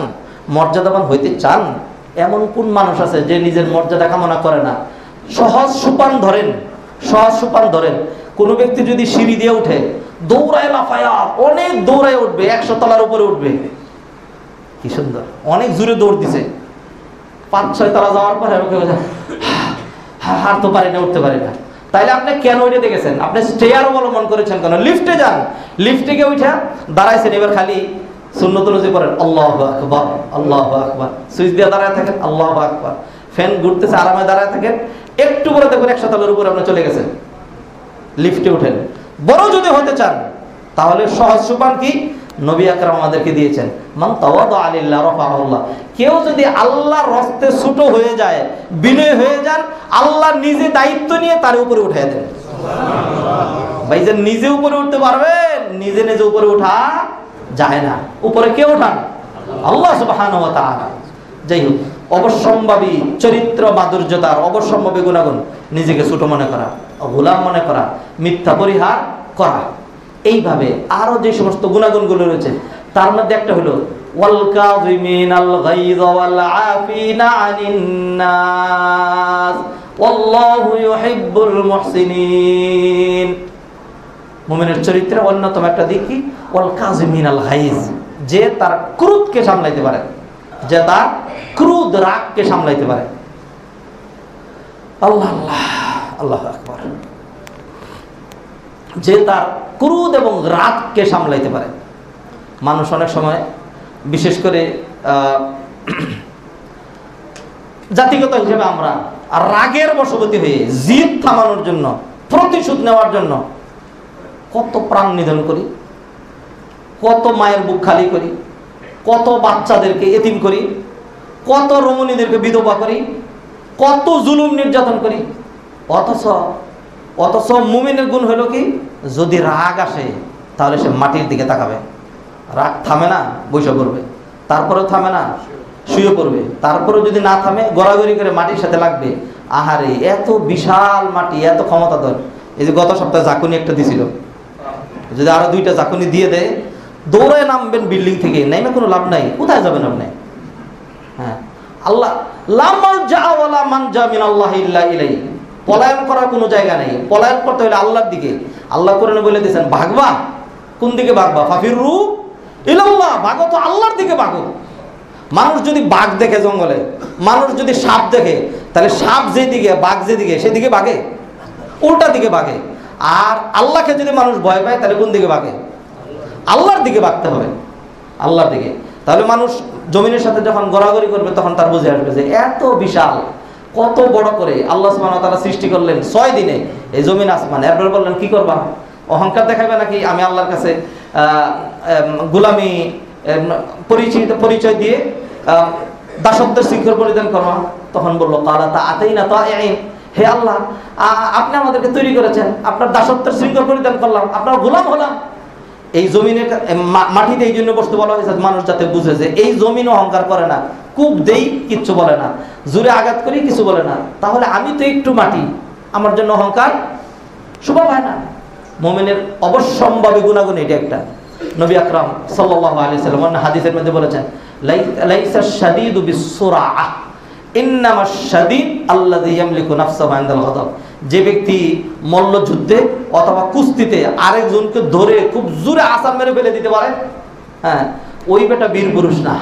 মর্যাদাবান হইতে চান? এমন কোন মানুষ আছে যে নিজের মর্যাদা কামনা করে না? সহজ সোপান ধরেন, সহজ সোপান ধরেন। কোনো ব্যক্তি যদি সিঁড়ি দিয়ে উঠে, দৌড়ায় লাফায়া অনেক দৌড়ায় উঠবে, একশো তলার উপরে উঠবে, কি সুন্দর, অনেক জোরে দৌড় দিছে, পাঁচ ছয় তলা যাওয়ার পরে হার তো পারি না, উঠতে পারি না। তাইলে আপনি কেন ওইটা দেখেছেন? আপনি স্টেয়ার অবলম্বন করেছেন কেন? লিফটে যান, লিফটে গিয়ে উঠা দাঁড়াইছেন, এবার খালি সুন্নত অনুযায়ী পড়েন আল্লাহু আকবার, আল্লাহু আকবার, সুইচ দিয়ে দাঁড়ায় থাকেন, আল্লাহু আকবার, ফ্যান ঘুরতেছে আরামে দাঁড়ায় থাকেন, একটু করে দেখুন একশো তলার উপরে আপনি চলে গেছেন, লিফটে উঠেন। বড় যদি হতে চান তাহলে সহজ সোপান কি নবী আকরাম আমাদেরকে দিয়েছেন, মান তাওয়াদা লিল্লাহ রাফাহুল্লাহ। কেউ যদি আল্লাহর রাস্তায় ছোট হয়ে যায়, বিনয় হয়ে যান, আল্লাহ নিজে দায়িত্ব নিয়ে তার উপরে উঠিয়ে দেন। ভাই যে নিজে উপরে উঠতে পারবেন, নিজে নিজে উপরে উঠা যায় না। উপরে কে উঠান? আল্লাহ সুবহানাহু ওয়া তাআলা। যাই হোক, অবশ্যম্ভাবী চরিত্র মাধুর্যতার অবশ্যম্ভাবী গুণাগুণ, নিজেকে ছোট মনে করা, গোলাম মনে করা, মিথ্যা পরিহার করা, এইভাবে আরো যে সমস্ত গুণাগুণগুলো রয়েছে তার মধ্যে একটা হলো ওয়াল কাযিমিনাল গায়য ওয়াল আফিনা আনিন নাস ওয়াল্লাহু ইউহিব্বুল মুহসিনিন। মুমিনের চরিত্রের অন্যতম একটা দিক কি? ওয়াল কাযিমিনাল গায়য, যে তার ক্রোধকে সামলাইতে পারে, যে তার ক্রোধ রাগকে সামলাইতে পারে। আল্লাহ আল্লাহ আল্লাহু আকবার। যে তার ক্রোধ এবং রাগকে সামলাইতে পারে। মানুষ অনেক সময়, বিশেষ করে জাতিগত হিসেবে আমরা রাগের বশবর্তী হয়ে জিদ থামানোর জন্য, প্রতিশোধ নেওয়ার জন্য কত প্রাণ নিধন করি, কত মায়ের বুক খালি করি, কত বাচ্চাদেরকে এতিম করি, কত রমণীদেরকে বিধবা করি, কত জুলুম নির্যাতন করি। অথচ অথচ মুমিনের গুণ হলো কি? যদি রাগ আসে তাহলে সে মাটির দিকে তাকাবে, রাগ থামে না, বসে পড়বে, তারপরেও থামে না, শুয়ে পড়বে, তারপরেও যদি না থামে গড়াগড়ি করে মাটির সাথে লাগবে। আহারে, এত বিশাল মাটি, এত ক্ষমতাধর। এই যে গত সপ্তাহে ঝাঁকুনি একটা দিছিল, যদি আরো দুইটা ঝাঁকুনি দিয়ে দেয়, দৌড়ায় নামবেন বিল্ডিং থেকে, নেমে কোনো লাভ নাই, কোথায় যাবেন আপনি? হ্যাঁ, আল্লাহ লা মালজা ওয়ালা মানজা মিনাল্লাহি ইল্লা ইলাইহি। পলায়ন করার কোনো জায়গা নেই, পলায়ন করতে হলে আল্লাহর দিকে। আল্লাহ কোরআনে বলে দিয়েছেন, ভাগবা, কোন দিকে ভাগবা? ফাফিরু ইলাল্লাহ, ভাগো তো আল্লাহর দিকে ভাগো। মানুষ যদি বাঘ দেখে জঙ্গলে, মানুষ যদি সাপ দেখে, তাহলে সাপ যেদিকে, বাঘ যেদিকে, সেদিকে ভাগে, উল্টা দিকে ভাগে। আর আল্লাহকে যদি মানুষ ভয় পায়, তাহলে কোন দিকে ভাগে? আল্লাহর দিকে ভাগতে হবে, আল্লাহর দিকে। তাহলে মানুষ জমিনের সাথে যখন গড়াগড়ি করবে, তখন তার বুঝে আসবে যে এত বিশাল, কত বড় করে আল্লাহ সুবহানাহু ওয়া তাআলা সৃষ্টি করলেন ছয় দিনে এই জমিন আসমান। এরপর বললেন কি করবা? অহংকার দেখাবে নাকি? আমি আল্লাহর কাছে গোলামি পরিচিত পরিচয় দিয়ে দাসত্বের শৃঙ্খল পরিধান করবা। তখন বললো কালা তা আতেই না তা আইন, হে আল্লাহ, আপনি আমাদেরকে তৈরি করেছেন, আপনার দাসত্বের শৃঙ্খল পরিধান করলাম, আপনার গোলাম হলাম। এই জমিনের মাটিতে এই জন্য বসতে বলা হয়েছে, মানুষ যাতে বুঝে যে এই জমিন অহংকার করে না, কূপ দেই কিচ্ছু বলে না, জোরে আঘাত করি কিছু বলে না, তাহলে আমি তো একটু মাটি, আমার জন্য অহংকার শোভা পায় না। মুমিনের অবশ্যম্ভাবী গুণাগুণ এটা একটা। নবী আকরাম সাল্লাল্লাহু আলাইহি ওয়াসাল্লাম হাদিসের মধ্যে বলেছেন, লাইসা শাদীদু বিসসুরাআহ ইন্নামাশ শাদীদ আল্লাযী ইয়ামলিকু নাফসাহু ইনদাল গাদাব। যে ব্যক্তি মল্লযুদ্ধে অথবা কুস্তিতে আরেকজনকে ধরে খুব জোরে আছাড় মেরে ফেলে দিতে পারে, হ্যাঁ, ওই বেটা বীর পুরুষ না।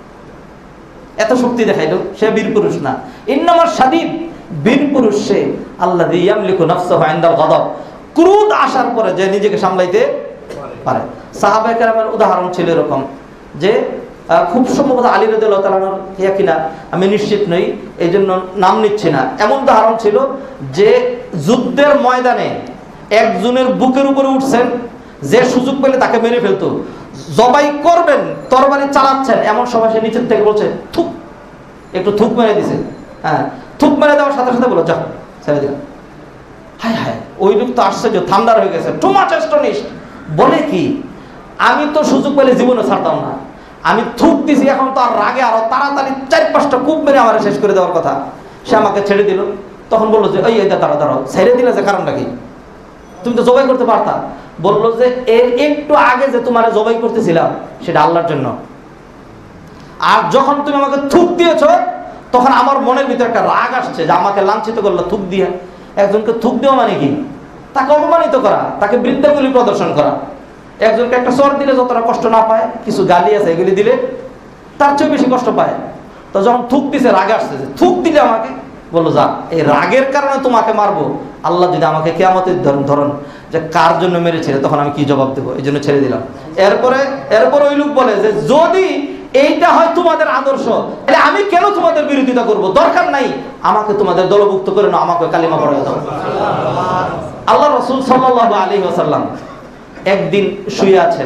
এত শক্তি দেখাইলো, সে বীর পুরুষ না। ইন্নামাশ শাদীদ, বীর পুরুষ সে আল্লাযী ইয়ামলিকু নাফসাহু ইনদাল গাদাব, ক্রোধ আসার পরে যে নিজেকে সামলাইতে পারে। সাহাবায়ে কেরামের উদাহরণ ছিল এরকম যে খুব সম্ভবত আলী রাদিয়াল্লাহু তাআলা ইয়া কিনা আমি নিশ্চিত নই, এই জন্য নাম নিচ্ছি না। এমন উদাহরণ ছিল যে যুদ্ধের ময়দানে একজনের বুকের উপরে উঠছেন, যে সুযোগ পেলে তাকে মেরে ফেলতো, জবাই করবেন, তরবারি চালাচ্ছেন, এমন সময় সে নিচের থেকে বলছে থুক, একটু থুক মেরে দিছে। হ্যাঁ, থুক মেরে দেওয়ার সাথে সাথে বলো যাও ছেড়ে দিলাম। হায় হায়, ওই লোক তো আশ্চর্য, থান্ডার হয়ে গেছে, টু মাচ অ্যাস্টনিশড। বলে কি, আমি তো সুযোগ পেলে জীবনে ছাড়তাম না, আমি থুক দিছি, এখন তো আর রাগে আরো তাড়াতাড়ি চার পাঁচটা কূপ মেরে আমার শেষ করে দেওয়ার কথা। সে আমাকে ছেড়ে দিল। তখন বললো যে এই দাঁড়াও দাঁড়াও, ছেড়ে দিলে যে কারণটা কি? তুমি তো জবাই করতে পারতা। বললো যে এর একটু আগে যে তোমার জবাই করতেছিলাম সেটা আল্লাহর জন্য। আর যখন তুমি আমাকে থুক দিয়েছো তখন আমার মনের ভিতরে একটা রাগ আসছে যে আমাকে লাঞ্ছিত করলো থুক দিয়ে। একজনকে থুক দেওয়া মানে কি? তাকে অপমানিত করা, তাকে বৃদ্ধাঙ্গুলি প্রদর্শন করা। একজনকে একটা চর দিলে যতটা কষ্ট না পায়, কিছু গালি আছে এগুলি দিলে তার চেয়ে বেশি কষ্ট পায়। তো যখন থুক দিছে রাগ আসছে, থুক দিলে আমাকে বললো যা, এই রাগের কারণে তোমাকে মারবো। আল্লাহ যদি আমাকে কিয়ামতের ধরন যে কার জন্য মেরেছিলে, তখন আমি কি জবাব দেবো? এই জন্য ছেড়ে দিলাম। এরপরে এরপরে ওই লোক বলে যে যদি এইটা হয় তোমাদের আদর্শ, তাহলে আমি কেন তোমাদের বিরোধিতা করব? দরকার নাই, আমাকে তোমাদের দলভুক্ত করে নাও, আমাকে কালিমা পড়াই দাও। আল্লাহ রাসূল সাল্লাল্লাহু আলাইহি ওয়াসাল্লাম একদিন শুয়ে আছেন,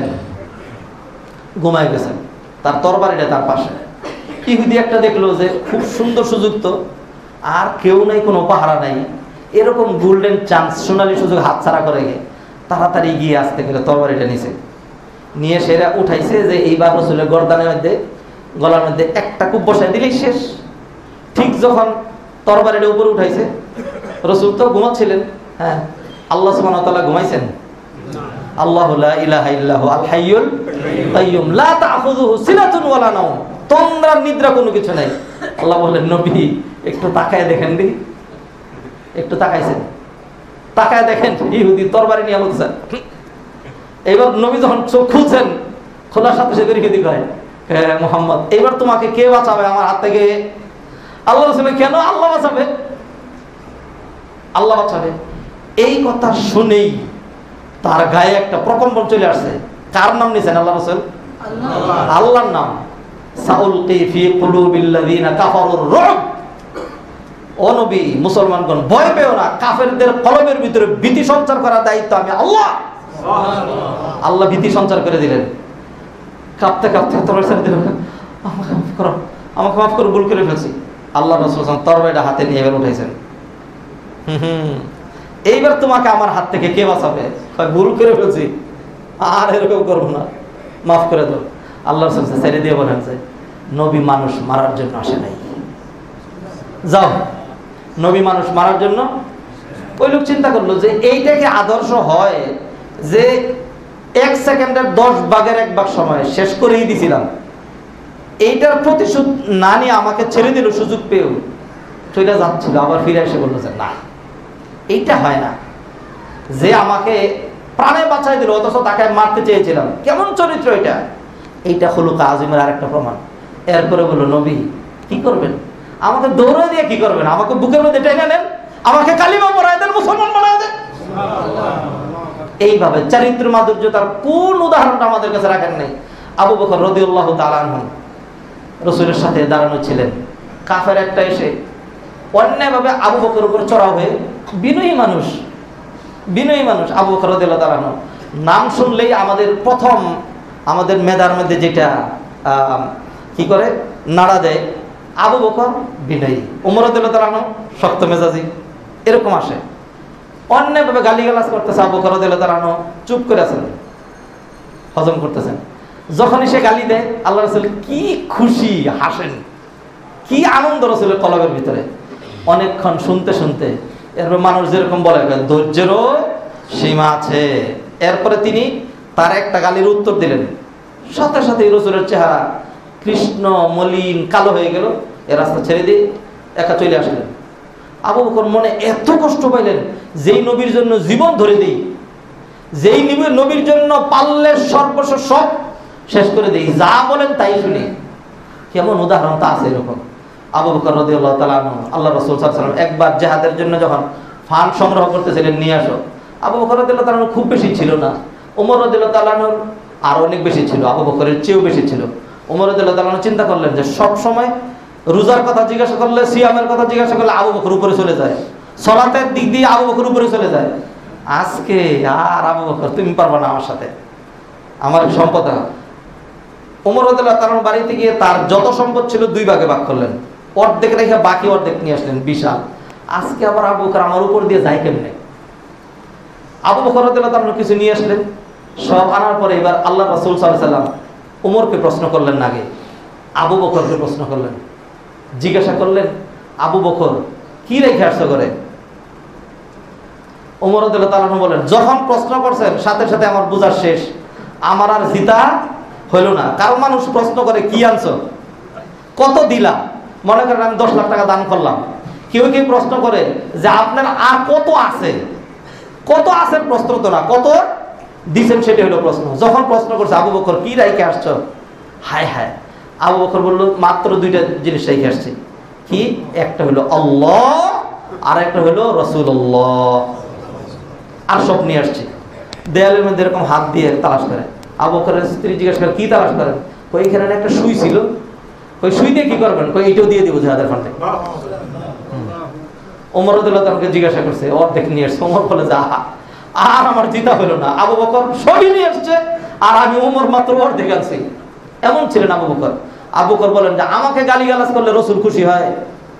ঘুমায় গেছেন, তার তরবারিটা তার পাশে। ইহুদি একটা দেখলো যে খুব সুন্দর সুযোগ, তো আর কেউ নাই, কোনো পাহারা নাই, এরকম গোল্ডেন চান্স, সোনালী সুযোগ হাতছাড়া করে গিয়ে তাড়াতাড়ি গিয়ে আসতে গেলে তরবারিটা নিছে, নিয়ে সেরা উঠাইছে যে এইবার রাসূলের গর্দানের মধ্যে, গলার মধ্যে একটা কূপ বসায় দিলেই শেষ। ঠিক যখন তরবারিটা উপরে উঠাইছে, রাসূল তো ঘুমাচ্ছিলেন। হ্যাঁ, আল্লাহ সুবহানাহু ওয়া তাআলা ঘুমাইছেন? আল্লাহু লা ইলাহা ইল্লাহু আল হাইয়ুল কাইয়্যুম লা তাখুযুহু সিনাতুন ওয়ালা নাওম, তন্দ্রা নিদ্রা কোনো কিছু নাই। আল্লাহ বললেন নবী একটু তাকায় দেখেন দি। একটু তাকাইছেন, তাকায় দেখেন ইহুদি তরবারি নিয়ে বলছেন। এবার নবী যখন চোখ খুলছেন, খোলার সাথে সাথে ইহুদি কয়, হ্যাঁ মুহাম্মদ, এবার তোমাকে কে বাঁচাবে আমার হাত থেকে? আল্লাহ রাসূল, কেন আল্লাহ বাঁচাবে? আল্লাহ বাঁচাবে। এই কথা শুনেই তার গায়ে একটা প্রকম্পন চলে আসছে। কার নাম নিছেন আল্লাহ রাসূল? আল্লাহর নাম। সাউলকি ফি কুলুবিল্লাযিনা কাফারুর রুব। ও নবী, মুসলমানগণ ভয় পেও না, কাফেরদের কলবের ভিতরে ভীতি সঞ্চার করার দায়িত্ব আমি আল্লাহ। আল্লাহ ভীতি সঞ্চার করে দিলেন। কাঁপতে কাঁপতে তরবারি ছেড়ে দিলেন, আমাকে মাফ করো, আমাকে মাফ করো, ভুল করে ফেলছি। আল্লাহ রাসূল তরবারিটা হাতে নিয়ে এবার উঠাইছেন। হুম হুম এইবার তোমাকে আমার হাত থেকে কে বাঁচাবে? ভুল করে ফেলছি, আর এরকম করবো না, মাফ করে দাও। আল্লাহ রাসূল ছেড়ে দিয়ে বলেন যে নবী মানুষ মারার জন্য আসে নাই, যাও। নবী মানুষ মারার জন্য। ওই লোক চিন্তা করলো যে এইটাকে আদর্শ হয় যে এক সেকেন্ডের দশ ভাগের এক ভাগ সময় শেষ করেই দিছিলাম, এইটার প্রতিশোধ না নিয়ে আমাকে ছেড়ে দিল সুযোগ পেয়েও, চলে যাচ্ছিল। আবার ফিরে এসে বললো যে না, এইটা হয় না, যে আমাকে প্রাণে বাঁচাই দিল অথচ তাকে মারতে চেয়েছিলাম, কেমন চরিত্র এটা? এইটা খুলুক আযীমের আরেকটা প্রমাণ। এরপরে বললো নবী কি করবেন? আমাকে দৌড়ে দিয়ে কি করবেন? আমাকে বুকের মধ্যে টেনে নেন, আমাকে কালিমা পড়ায় দেন, মুসলমান বানায় দেন। এইভাবে চরিত্র মাধুর্যতার কোন উদাহরণটা আমাদের কাছে রাখেন নাই? আবু বকর রাদিয়াল্লাহু তাআলা আনহু রাসূলের সাথে দাঁড়ানো ছিলেন। কাফের একটা এসে অন্যায়ভাবে আবু বকরের উপর চড়াও হয়ে, বিনয়ী মানুষ, বিনয়ী মানুষ আবু বকর রাদিয়াল্লাহু তাআলা আনহু নাম শুনলেই আমাদের প্রথম আমাদের মেধার মধ্যে যেটা কি করে নাড়া দেয়, আবু বকর বিনয়ী, ওমর রাদিয়াল্লাহু তাআলা আনহু শক্ত মেজাজি, এরকম আসে। অন্যায়ভাবে গালিগালাজ করতেছে, আবু বকর রাদিয়াল্লাহু তাআলা আনহু চুপ করে আছেন, হজম করতেছেন। যখনই সে গালি দেয়, আল্লাহ রাসূল কি খুশি, হাসেন, কি আনন্দ রাসূলের কলবের ভিতরে। অনেকক্ষণ শুনতে শুনতে এরপর মানুষ যেরকম বলে ধৈর্যেরও সীমা আছে, এরপরে তিনি তার একটা গালির উত্তর দিলেন। সাথে সাথে রাসূলের চেহারা কৃষ্ণ মলিন কালো হয়ে গেল। এ রাস্তা ছেড়ে দিয়ে একা চলে আসলেন। আবু বকর মনে এত কষ্ট পাইলেন, যেই নবীর জন্য জীবন ধরে দিই, যেই নবীর জন্য পারলে সর্বস্ব সব শেষ করে দিই, যা বলেন তাই শুনি। কেমন উদাহরণ তা আছে এরকম। আবু বকর রাদিয়াল্লাহু তাআলা আনহু আল্লাহ রাসূল সাল্লাল্লাহু আলাইহি ওয়াসাল্লাম একবার জিহাদের জন্য যখন ফান্ড সংগ্রহ করতেছিলেন, নিয়ে আসো। আবু বকর রাদিয়াল্লাহু তাআলা খুব বেশি ছিল না, ওমর রাদিয়াল্লাহু তাআলা আর অনেক বেশি ছিল, আবু বকরের চেয়েও বেশি ছিল। ওমর রাদিয়াল্লাহু তাআলা চিন্তা করলেন যে সব সময় রোজার কথা জিজ্ঞাসা করলে, সিয়ামের কথা জিজ্ঞাসা করলে আবু বকর উপরে চলে যায়, সালাতের দিক দিয়ে আবু বকর উপরে চলে যায়। আজকে আর আবু বকর তুমি পারবা না আমার সাথে, আমার সম্পদ। ওমর রাদিয়াল্লাহু তাআলা বাড়িতে গিয়ে তার যত সম্পদ ছিল দুই ভাগে ভাগ করলেন, অর্ধেক রেখে বাকি অর্ধেক নিয়ে আসলেন, বিশাল। আজকে আবার আবু বকর আমার উপর দিয়ে যায় কেমনে? আবু বকর রাদিয়াল্লাহু তাআলা কিছু নিয়ে আসলেন, সব আনার পরে এবার আল্লাহ রাসূল সাল্লাল্লাহু আলাইহি ওয়াসাল্লাম ওমরকে প্রশ্ন করলেন না, আগে আবু বকরকে প্রশ্ন করলেন, জিজ্ঞাসা করলেন আবু বকর কি রেখে আসছো করে? ওমর রাদিয়াল্লাহু তাআলা বলেন, যখন প্রশ্ন করছেন সাথে সাথে আমার বোঝা শেষ, আমার আর জিতা হইল না। কারণ মানুষ প্রশ্ন করে কি আনছো, কত দিলাম? মনে করেন আমি দশ লাখ টাকা দান করলাম। কেউ কেউ প্রশ্ন করে যে আপনার আর কত আছে? কত আছে প্রশ্ন তো না, কত দিছেন সেটা হলো প্রশ্ন। যখন প্রশ্ন করছে আবু বকর কি রাইখে আসছো, হায় হায়, আবু বকর বলল মাত্র দুইটা জিনিস রেখে আসছি। কি? একটা হলো আল্লাহ আর একটা হলো রাসূলুল্লাহ, আর সব নিয়ে আসছি। দেয়ালের মধ্যে এরকম হাত দিয়ে তালাশ করে। আবু বকরের স্ত্রী জিজ্ঞাসা করে কি তালাশ করেন? কই এখানে একটা সুই ছিল। কই সুই দিয়ে কি করবেন? কই এইটাও দিয়ে দিব জিহাদের ফান্ডে। ওমর রাদিয়াল্লাহু তাআলাকে জিজ্ঞাসা করছে, অর্ধেক নিয়ে আসছে। ওমর বলে যা, আর আমার জিতা হলো না। আবু বকর সবই নিয়ে আসছে আর আমি ওমর মাত্র অর্ধেক আনছি। এমন ছিলেন আবু বকর। আবু বকর বলেন যে আমাকে গালিগালাজ করলে রাসূল খুশি হয়,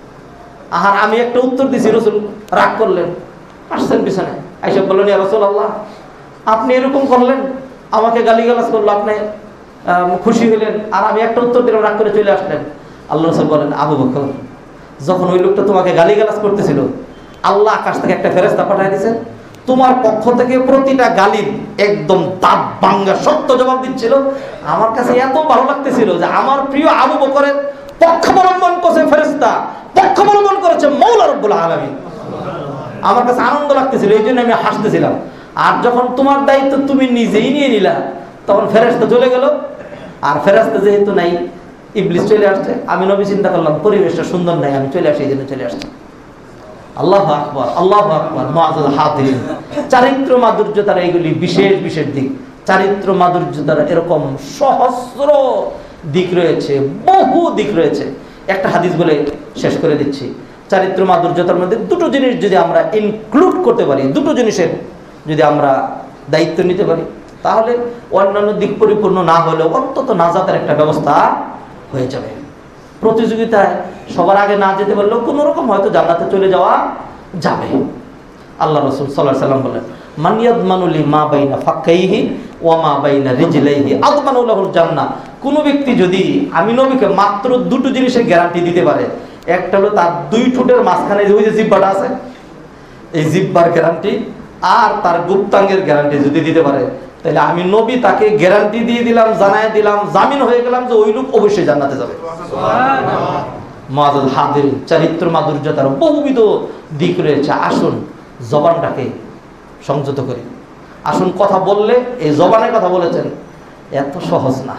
আর আমি একটা উত্তর দিছি, রাসূল রাগ করলেন। আসছেন পিছনে আইসা বললেন, ইয়া রাসূলুল্লাহ, আপনি এরকম করলেন, আমাকে গালিগালাজ করলো, আপনি খুশি হলেন, আর আমি একটা উত্তর দিলাম, রাগ করে চলে আসলেন। আল্লাহ রাসূল বলেন, আবু বকর, যখন ওই লোকটা তোমাকে গালিগালাজ করতেছিল, আল্লাহ আকাশ থেকে একটা ফেরেশতা পাঠিয়ে দিয়েছেন, তোমার পক্ষ থেকে প্রতিটা গালির একদম দাঁত ভাঙা সত্য জবাব দিচ্ছিল। আমার কাছে এত ভালো লাগতেছিল যে আমার প্রিয় আবু বকরের পক্ষ অবলম্বন করেছে ফেরেশতা, পক্ষ অবলম্বন করেছে মাওলা রব্বুল আলামিন। আমার কাছে আনন্দ লাগতেছিল, এই জন্য আমি হাসতেছিলাম। আর যখন তোমার দায়িত্ব তুমি নিজেই নিয়ে নিলা, তখন ফেরেশতা চলে গেল। আর ফেরেশতা যেহেতু নাই, ইবলিস চলে আসছে। আমি নবী চিন্তা করলাম পরিবেশটা সুন্দর নাই, আমি চলে আসি, এই জন্য চলে আসছি। আল্লাহু আকবার, আল্লাহু আকবার। মুআজ্জাল হাদিরিন, চারিত্র মাধুর্যতার এইগুলি বিশেষ বিশেষ দিক। চারিত্র মাধুর্যতার এরকম সহস্র দিক রয়েছে, বহু দিক রয়েছে। একটা হাদিস বলে শেষ করে দিচ্ছি। চারিত্র মাধুর্যতার মধ্যে দুটো জিনিস যদি আমরা ইনক্লুড করতে পারি, দুটো জিনিসের যদি আমরা দায়িত্ব নিতে পারি, তাহলে অন্যান্য দিক পরিপূর্ণ না হলেও অন্তত নাজাতের একটা ব্যবস্থা হয়ে যাবে। প্রতিযোগিতায় সবার আগে না যেতে পারলেও কোনো রকম হয়তো জান্নাতে চলে যাওয়া যাবে। আল্লাহ রাসূল সাল্লাল্লাহু আলাইহি ওয়াসাল্লাম বলেন, মান ইয়াদমানু লি মা বাইনা ফাক্কাইহি ওয়া মা বাইনা রিজলাইহি আদমানু লাহুল জান্নাহ। কোন ব্যক্তি যদি আমি নবীকে মাত্র দুটো জিনিসের গ্যারান্টি দিতে পারে, একটা হলো তার দুই ঠোঁটের মাঝখানে ওই যে জিহ্বাটা আছে, এই জিহ্বার গ্যারান্টি, আর তার গুপ্তাঙ্গের গ্যারান্টি যদি দিতে পারে, তাহলে আমি নবী তাকে গ্যারান্টি দিয়ে দিলাম, জানায় দিলাম, জামিন হয়ে গেলাম যে ওই লোক অবশ্যই জান্নাতে যাবে। সুবহানাল্লাহ। মুআজ্জাল হাদিরিন, চারিত্র মাধুর্যতার বহুবিধ দিক রয়েছে। আসুন জবানটাকে সংযত করি। আসুন কথা বললে, এই জবানের কথা বলেছেন, এত সহজ না।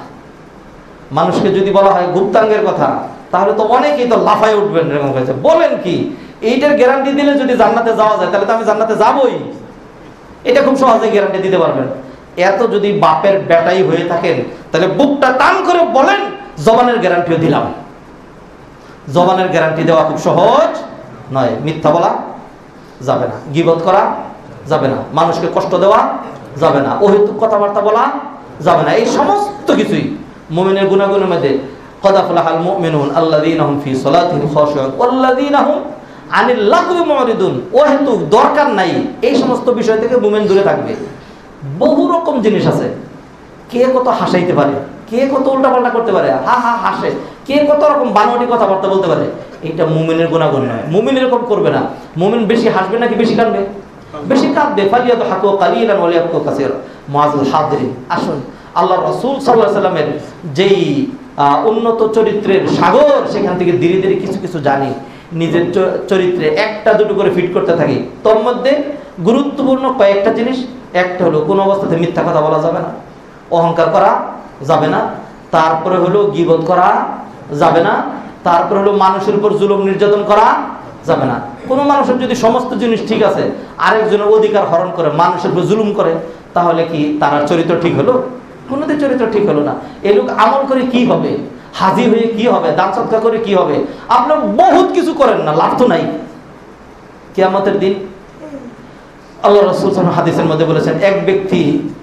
মানুষকে যদি বলা হয় গুপ্তাঙ্গের কথা, তাহলে তো অনেকেই তো লাফায় উঠবেন, এরকম হয়েছে। বলেন কি, এইটার গ্যারান্টি দিলে যদি জান্নাতে যাওয়া যায়, তাহলে তো আমি জান্নাতে যাবই। এটা খুব সহজে গ্যারান্টি দিতে পারবেন। এত যদি বাপের বেটাই হয়ে থাকেন, তাহলে বুকটা টান করে বলেন, জবানের গ্যারান্টিও দিলাম। জবানের গ্যারান্টি দেওয়া খুব সহজ নয়। মিথ্যা বলা যাবে না, গীবত করা যাবে না, মানুষকে কষ্ট দেওয়া যাবে না, অহেতুক কথাবার্তা বলা যাবে না। এই সমস্ত কিছুই মুমিনের গুণাগুণের মধ্যে। কদ আফলাহাল মুমিনুন আল্লাযীনা হুম ফি সালাতিহিম খাশিউন ওয়াল্লাযীনা হুম আনিল লাগবি মুরিদুন। অহেতুক দরকার নাই এই সমস্ত বিষয় থেকে মুমিন দূরে থাকবে। বহু রকম জিনিস আছে, কে কত হাসাইতে পারে, কে কত উল্টাপাল্টা করতে পারে, হা হা হাসে, কে কত রকম বানোয়াটি কথাবার্তা বলতে পারে। এটা মুমিনের গুণাগুণ নয়। মুমিন এরকম করবে না। মুমিন বেশি হাসবে নাকি বেশি কাঁদবে? বেশি কাঁদবে। ফালিয়াদহাকু কালিলান ওয়া লিয়াবকু কাসীরা। মুআজ্জাল হাদিরিন, আসুন আল্লাহ রাসূল সাল্লাল্লাহু আলাইহি ওয়াসাল্লামের যেই উন্নত চরিত্রের সাগর, সেখান থেকে ধীরে ধীরে কিছু কিছু জানি, নিজের চরিত্রে একটা দুটো করে ফিট করতে থাকি। তোর মধ্যে গুরুত্বপূর্ণ কয়েকটা জিনিস। একটা হলো কোন অবস্থাতে মিথ্যা কথা বলা যাবে না, অহংকার করা যাবে না, তারপরে হলো গীবত করা যাবে না, তারপরে হলো মানুষের উপর জুলুম নির্যাতন করা যাবে না। কোনো মানুষের যদি সমস্ত জিনিস ঠিক আছে, আরেকজনের অধিকার হরণ করে মানুষের উপর জুলুম করে, তাহলে কি তার চরিত্র ঠিক হলো? কোনোদিন চরিত্র ঠিক হলো না। এই লোক আমল করে কি হবে, হাজির হয়ে কি হবে, দান সদকা করে কি হবে? আপনি বহুত কিছু করেন না, লাভ তো নাই। কিয়ামতের দিন আল্লাহ রাসূল সাল্লাল্লাহু আলাইহি হাদিসের মধ্যে বলেছেন, এক ব্যক্তি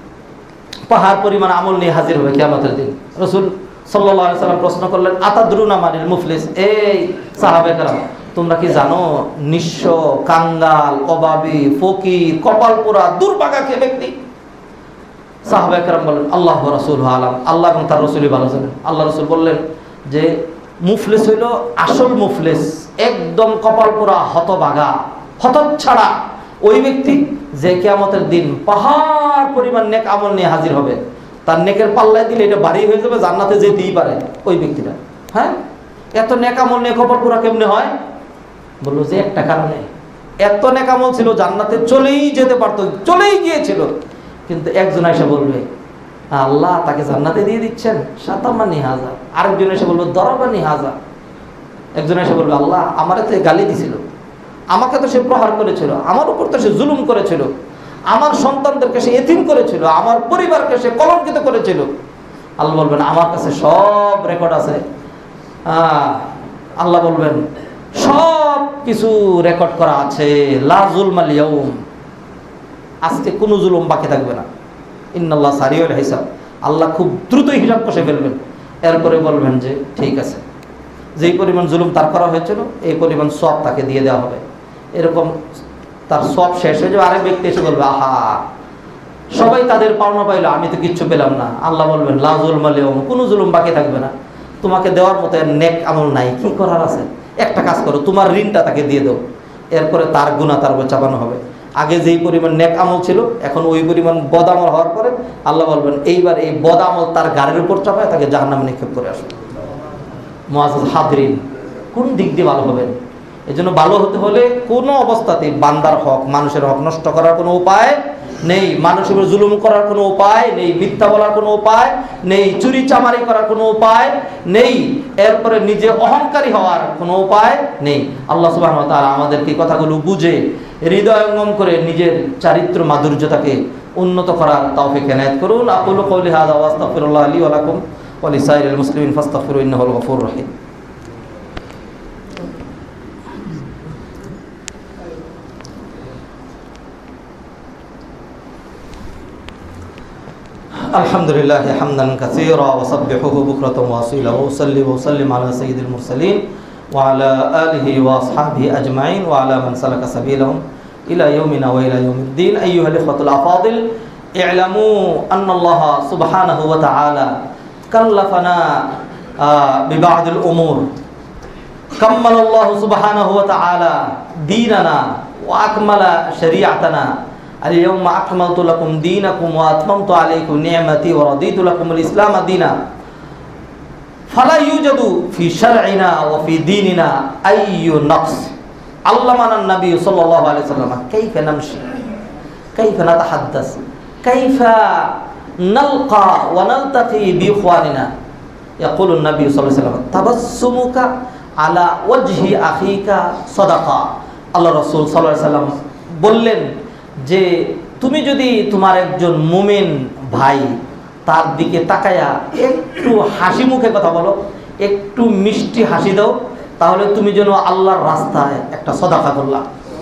পাহাড় পরিমাণ আমল নিয়ে হাজির হবে কিয়ামতের দিন। রাসূল সাল্লাল্লাহু আলাইহি সাল্লাম প্রশ্ন করলেন, আতাদরুনা মানিল মুফলিস? এই সাহাবায়ে কেরাম, তোমরা কি জানো নিঃস্ব, কাঙ্গাল, অভাবী, ফকির, কপাল পোড়া, দুর্ভাগা কে ব্যক্তি? সাহাবায়ে কেরাম বলেন, আল্লাহ ওয়া রাসূলুহু আলাম, আল্লাহ এবং তার রাসূলই ভালো জানেন। আল্লাহ রাসূল বললেন যে মুফলিস হইল আসল মুফলিস, একদম কপাল পোড়া, হতভাগা, হতচ্ছাড়া ওই ব্যক্তি যে কিয়ামতের দিন পাহাড় পরিমাণ নেক আমল নিয়ে হাজির হবে। তার নেকের পাল্লায় দিলে এটা ভারী হয়ে যাবে, জান্নাতে যেতেই পারে ওই ব্যক্তিটা। হ্যাঁ, এত নেকামল নিয়ে কপাল পুরা কেমনে হয়? বললো যে একটা কারণে, এত নেকামল ছিল জান্নাতে চলেই যেতে পারতো, চলেই গিয়েছিল, কিন্তু একজন এসে বলবে আল্লাহ তাকে জান্নাতে দিয়ে দিচ্ছেন সাতাম্মানি হাজার, আরেকজন এসে বলবে দরাবানি হাজার, একজন এসে বলবে আল্লাহ আমার তো গালি দিছিল, আমাকে তো সে প্রহার করেছিল, আমার উপর তো সে জুলুম করেছিল, আমার সন্তানদেরকে সে এতিম করেছিল, আমার পরিবারকে সে কলঙ্কিত করেছিল। আল্লাহ বলবেন আমার কাছে সব রেকর্ড আছে। আল্লাহ বলবেন সব কিছু রেকর্ড করা আছে, লা যুলমাল ইয়াউম, আজকে কোনো জুলুম বাকি থাকবে না। ইন্নাল্লাহ সারিউল হিসাব, আল্লাহ খুব দ্রুত হিসাব কষে ফেলবেন। এরপরে বলবেন যে ঠিক আছে, যেই পরিমাণ জুলুম তার করা হয়েছিল এই পরিমাণ সওয়াব তাকে দিয়ে দেওয়া হবে। এরকম তার সওয়াব শেষ হয়ে যাবে, আরেক ব্যক্তি এসে বলবে আহা সবাই তাদের পাওনা পাইলো, আমি তো কিচ্ছু পেলাম না। আল্লাহ বলবেন লা যুলমাল ইয়াউম, কোনো জুলুম বাকি থাকবে না, তোমাকে দেওয়ার মতো নেক আমল নাই, কি করার আছে, একটা কাজ করো তোমার ঋণটা তাকে দিয়ে দাও। এরপরে তার গুনাহ তার উপর চাপানো হবে। আগে যেই পরিমাণ নেক আমল ছিল এখন ওই পরিমাণ বদ আমল হওয়ার পরে আল্লাহ বলবেন এইবার এই বদ আমল তার গাড়ির উপর চাপায় তাকে জাহান্নামে নিক্ষেপ করে আসবে। মুআজ্জাজ হাজরিন, কোন দিক দিয়ে ভালো হবেন? এই জন্য ভালো হতে হলে কোনো অবস্থাতেই বান্দার হক, মানুষের হক নষ্ট করার কোনো উপায় নেই, মানুষের উপর জুলুম করার কোনো উপায় নেই, মিথ্যা বলার কোনো উপায় নেই, চুরি চামারি করার কোনো উপায় নেই, এরপরে নিজে অহংকারী হওয়ার কোনো উপায় নেই। আল্লাহ সুবহানাহু ওয়া তাআলা আমাদেরকে এই কথাগুলো বুঝে হৃদয়ঙ্গম করে নিজের চারিত্র মাধুর্যতাকে উন্নত করার তৌফিক এনায়েত করুন। আকুলু কওলি হাযা ওয়া আস্তাগফিরুল্লাহ লি ওয়া লাকুম ওয়া লিসাইরিল মুসলিমিন ফাস্তাগফিরু ইন্নাহুল গফুরুর রহিম। আলহামদুলিল্লাহ হামদান কাসীরা ওয়া সাব্বিহুহু বুকরাতান ওয়া আসীলা ওয়া সাল্লি ওয়া সাল্লিম আলা সাইয়্যিদিল মুরসালিন ওয়া আলা আলিহি ওয়া আসহাবিহি আজমাইন ওয়া আলা মান সালাকা সাবিলাহুম ইলা ইয়াউমিনা ওয়া ইলা ইয়াউমিদ্দিন। আইয়ুহাল ইখওয়াতুল আফাদিল, ই'লামু আন্নাল্লাহ সুবহানাহু ওয়া তাআলা কাল্লাফানা বিবা'দিল উমুর, কাম্মালাল্লাহু সুবহানাহু ওয়া তাআলা দীনানা ওয়া আকমালা শরীআতানা। আল-ইয়াওমা আকমালতু লাকুম দীনাকুম ওয়া আতমামতু আলাইকুম নি'মাতি ওয়া রাদিতু লাকুমুল ইসলাম দীনা। ফালা ইউজাদু ফি শারঈনা ওয়া ফি দীনিনা আইয়ু নাকস। আল্লামানা নবী সাল্লাল্লাহু আলাইহি ওয়াসাল্লাম কাইফা নামশি, কাইফা নাতাহাদ্দাস, কাইফা নালকা ওয়া নালতাকি বিইখওয়ানিনা। ইয়াকুলু নবী সাল্লাল্লাহু আলাইহি ওয়াসাল্লাম তাবাসসুমুকা আলা ওয়াজহি আখিকা সাদাকা। আল্লাহ রাসূল সাল্লাল্লাহু আলাইহি ওয়াসাল্লাম বললেন যে তুমি যদি তোমার একজন মুমিন ভাই তার দিকে তাকায়া একটু হাসি মুখে কথা বলো, একটু মিষ্টি হাসি দাও, তাহলে তুমি যেন আল্লাহর রাস্তায় একটা সদাকা করলা।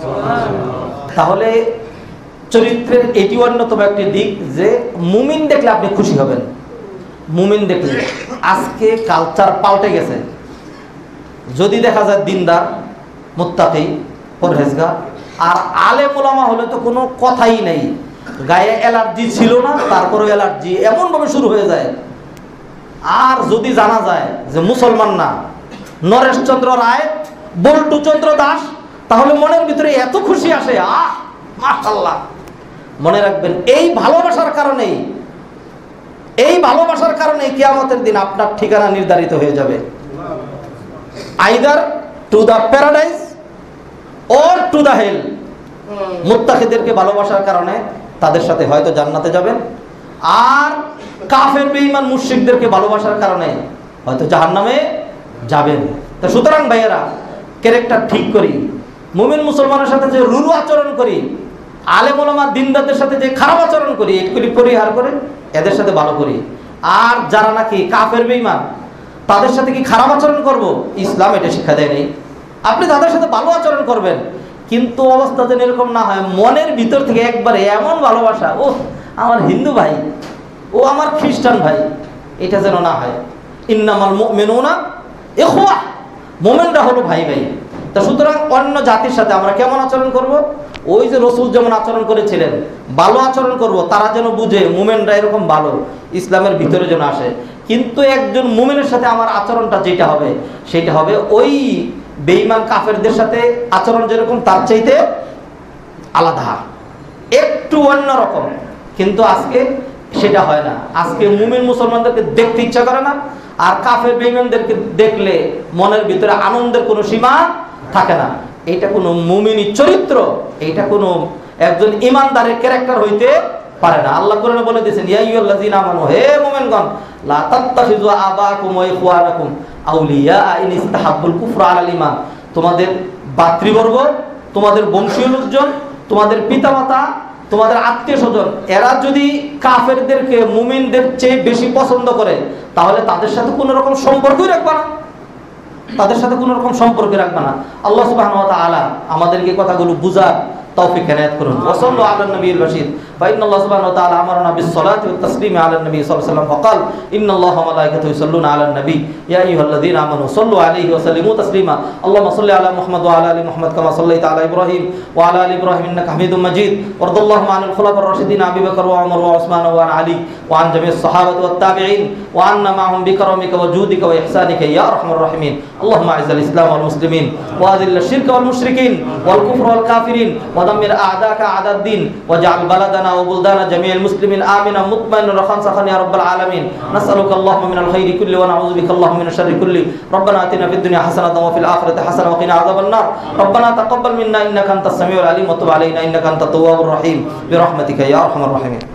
তাহলে চরিত্রের এটি অন্যতম একটি দিক যে মুমিন দেখলে আপনি খুশি হবেন। মুমিন দেখলে আজকে কালচার পাল্টে গেছে। যদি দেখা যায় দিনদার, মুত্তাকি, পরহেজগার, আর আলেম ওলামা হলে তো কোনো কথাই নেই, গায়ে অ্যালার্জি ছিল না তারপরেও অ্যালার্জি এমনভাবে শুরু হয়ে যায়। আর যদি জানা যায় যে মুসলমান না, নরেশচন্দ্র রায়, বল্টু চন্দ্র দাস, তাহলে মনের ভিতরে এত খুশি আসে, আহ মাশাআল্লাহ। মনে রাখবেন এই ভালোবাসার কারণেই, এই ভালোবাসার কারণেই কিয়ামতের দিন আপনার ঠিকানা নির্ধারিত হয়ে যাবে, either to the paradise or to the hell. মুত্তাকিদেরকে ভালোবাসার কারণে তাদের সাথে হয়তো জান্নাতে যাবেন, আর কাফের বেঈমান মুশরিকদেরকে ভালোবাসার কারণে হয়তো জাহান্নামে যাবেন। তো সুতরাং ভাইয়েরা, ক্যারেক্টার ঠিক করি, মুমিন মুসলমানের সাথে যে রুরু আচরণ করি, আলেম ওলামা দিনদারদের সাথে যে খারাপ আচরণ করি, এগুলি পরিহার করে এদের সাথে ভালো করি। আর যারা নাকি কাফের বেঈমান তাদের সাথে কি খারাপ আচরণ করব, ইসলাম এটা শিক্ষা দেয় নেই। আপনি তাদের সাথে ভালো আচরণ করবেন, কিন্তু অবস্থা যেন এরকম না হয় মনের ভিতর থেকে একবারে এমন ভালোবাসা, ও আমার হিন্দু ভাই, ও আমার খ্রিস্টান ভাই, এটা যেন না হয়। ইন্নামাল মুমিনুনা ইখওয়া, মুমিনরা হলো ভাই ভাই। তা সুতরাং অন্য জাতির সাথে আমরা কেমন আচরণ করব? ওই যে রসুল যেমন আচরণ করেছিলেন, ভালো আচরণ করব, তারা যেন বুঝে মুমিনরা এরকম ভালো, ইসলামের ভিতরে যেন আসে। কিন্তু একজন মুমিনের সাথে আমার আচরণটা যেটা হবে সেটা হবে ওই বেঈমান কাফেরদের সাথে আচরণ যেরকম তার চাইতে আলাদা, একটু অন্যরকম। কিন্তু আজকে সেটা হয় না। আজকে মুমিন মুসলমানদেরকে দেখতে ইচ্ছা করে না, আর কাফের বেঈমানদেরকে দেখলে মনের ভিতরে আনন্দের কোনো সীমা থাকে না। এটা কোনো মুমিনী চরিত্র, এটা কোনো একজন ইমানদারের ক্যারেক্টার হইতে পারে না। আল্লাহ কোরআনে বলে দিয়েছেন, ইয়া আইয়ুহাল্লাযীনা আমানু, হে মুমিনগণ, লা তাত্তাখিযু আবাকুম ওয়া ইখওয়ানাকুম আউলিয়া ইন ইসতাহাব্বুল কুফরা আলাল ঈমান। তোমাদের ভাতৃবর্গ, তোমাদের বংশীয় লোকজন, তোমাদের পিতামাতা, তোমাদের আত্মীয় স্বজন, এরা যদি কাফেরদেরকে মুমিনদের চেয়ে বেশি পছন্দ করে, তাহলে তাদের সাথে কোনো রকম সম্পর্কই রাখবে না, তাদের সাথে কোনো রকম সম্পর্ক রাখবে না। আল্লাহ সুবহানাহু ওয়া তাআলা আমাদেরকে কথাগুলো বুঝার তৌফিক এনায়েত করুন। ওয়া সাল্লাল্লাহু আলা নবিয়িল বাশির ফা ইন্নাল্লাহ সুবহানাহু ওয়া তাআলা আমারানা বিস-সালাতি ওয়াত তাসলিমি আলা নবী সাল্লাল্লাহু আলাইহি ওয়াসাল্লাম ফাকাল ইন্নাল্লাহা ওয়া মালাইকাতাহু ইউসাল্লুনা আলান নবী ইয়া আইয়ুহাল্লাযীনা আমানু সাল্লু আলাইহি ওয়া সাল্লিমু তাসলিমা আল্লাহুম্মা সাল্লি আলা মুহাম্মাদ ওয়া আলা আলি মুহাম্মাদ কামা সাল্লাইতা আলা ইব্রাহিম ওয়া আলা আলি ইব্রাহিম ইন্নাকা হামিদুম মাজিদ ওয়ারদাল্লাহু আনিল খুলাফার রাশিদিন আবি বকর ওয়া ওমর ওয়া উসমান ওয়া আলী ওয়া আন জামি'is সাহাবাতি ওয়াত তাবিঈন ওয়া আন্না মা'হুম বিকারামিকা ওয়া জুদিকা ওয়া ইহসানিকা ইয়া আরহামার রাহিমিন আল্লাহুম্মা আ'izzal ইসলাম ওয়াল মুসলিমিন ওয়া আযিল্লাশ শিরকা ওয়াল মুশরিকিন ওয়াল কুফরা ওয়াল কাফিরিন ওয়া দাম্মির আ'দাকা أعداء الدين واجعل بلدنا وبلدان جميع المسلمين آمنا مطمئنا رخاء سخاء يا رب العالمين نسألك اللهم من الخير كله ونعوذ بك اللهم من الشر كله ربنا آتنا في الدنيا حسنة وفي الآخرة حسنة وقنا عذاب النار ربنا تقبل منا إنك أنت السميع العليم وتب علينا إنك أنت التواب الرحيم برحمتك يا أرحم الراحمين.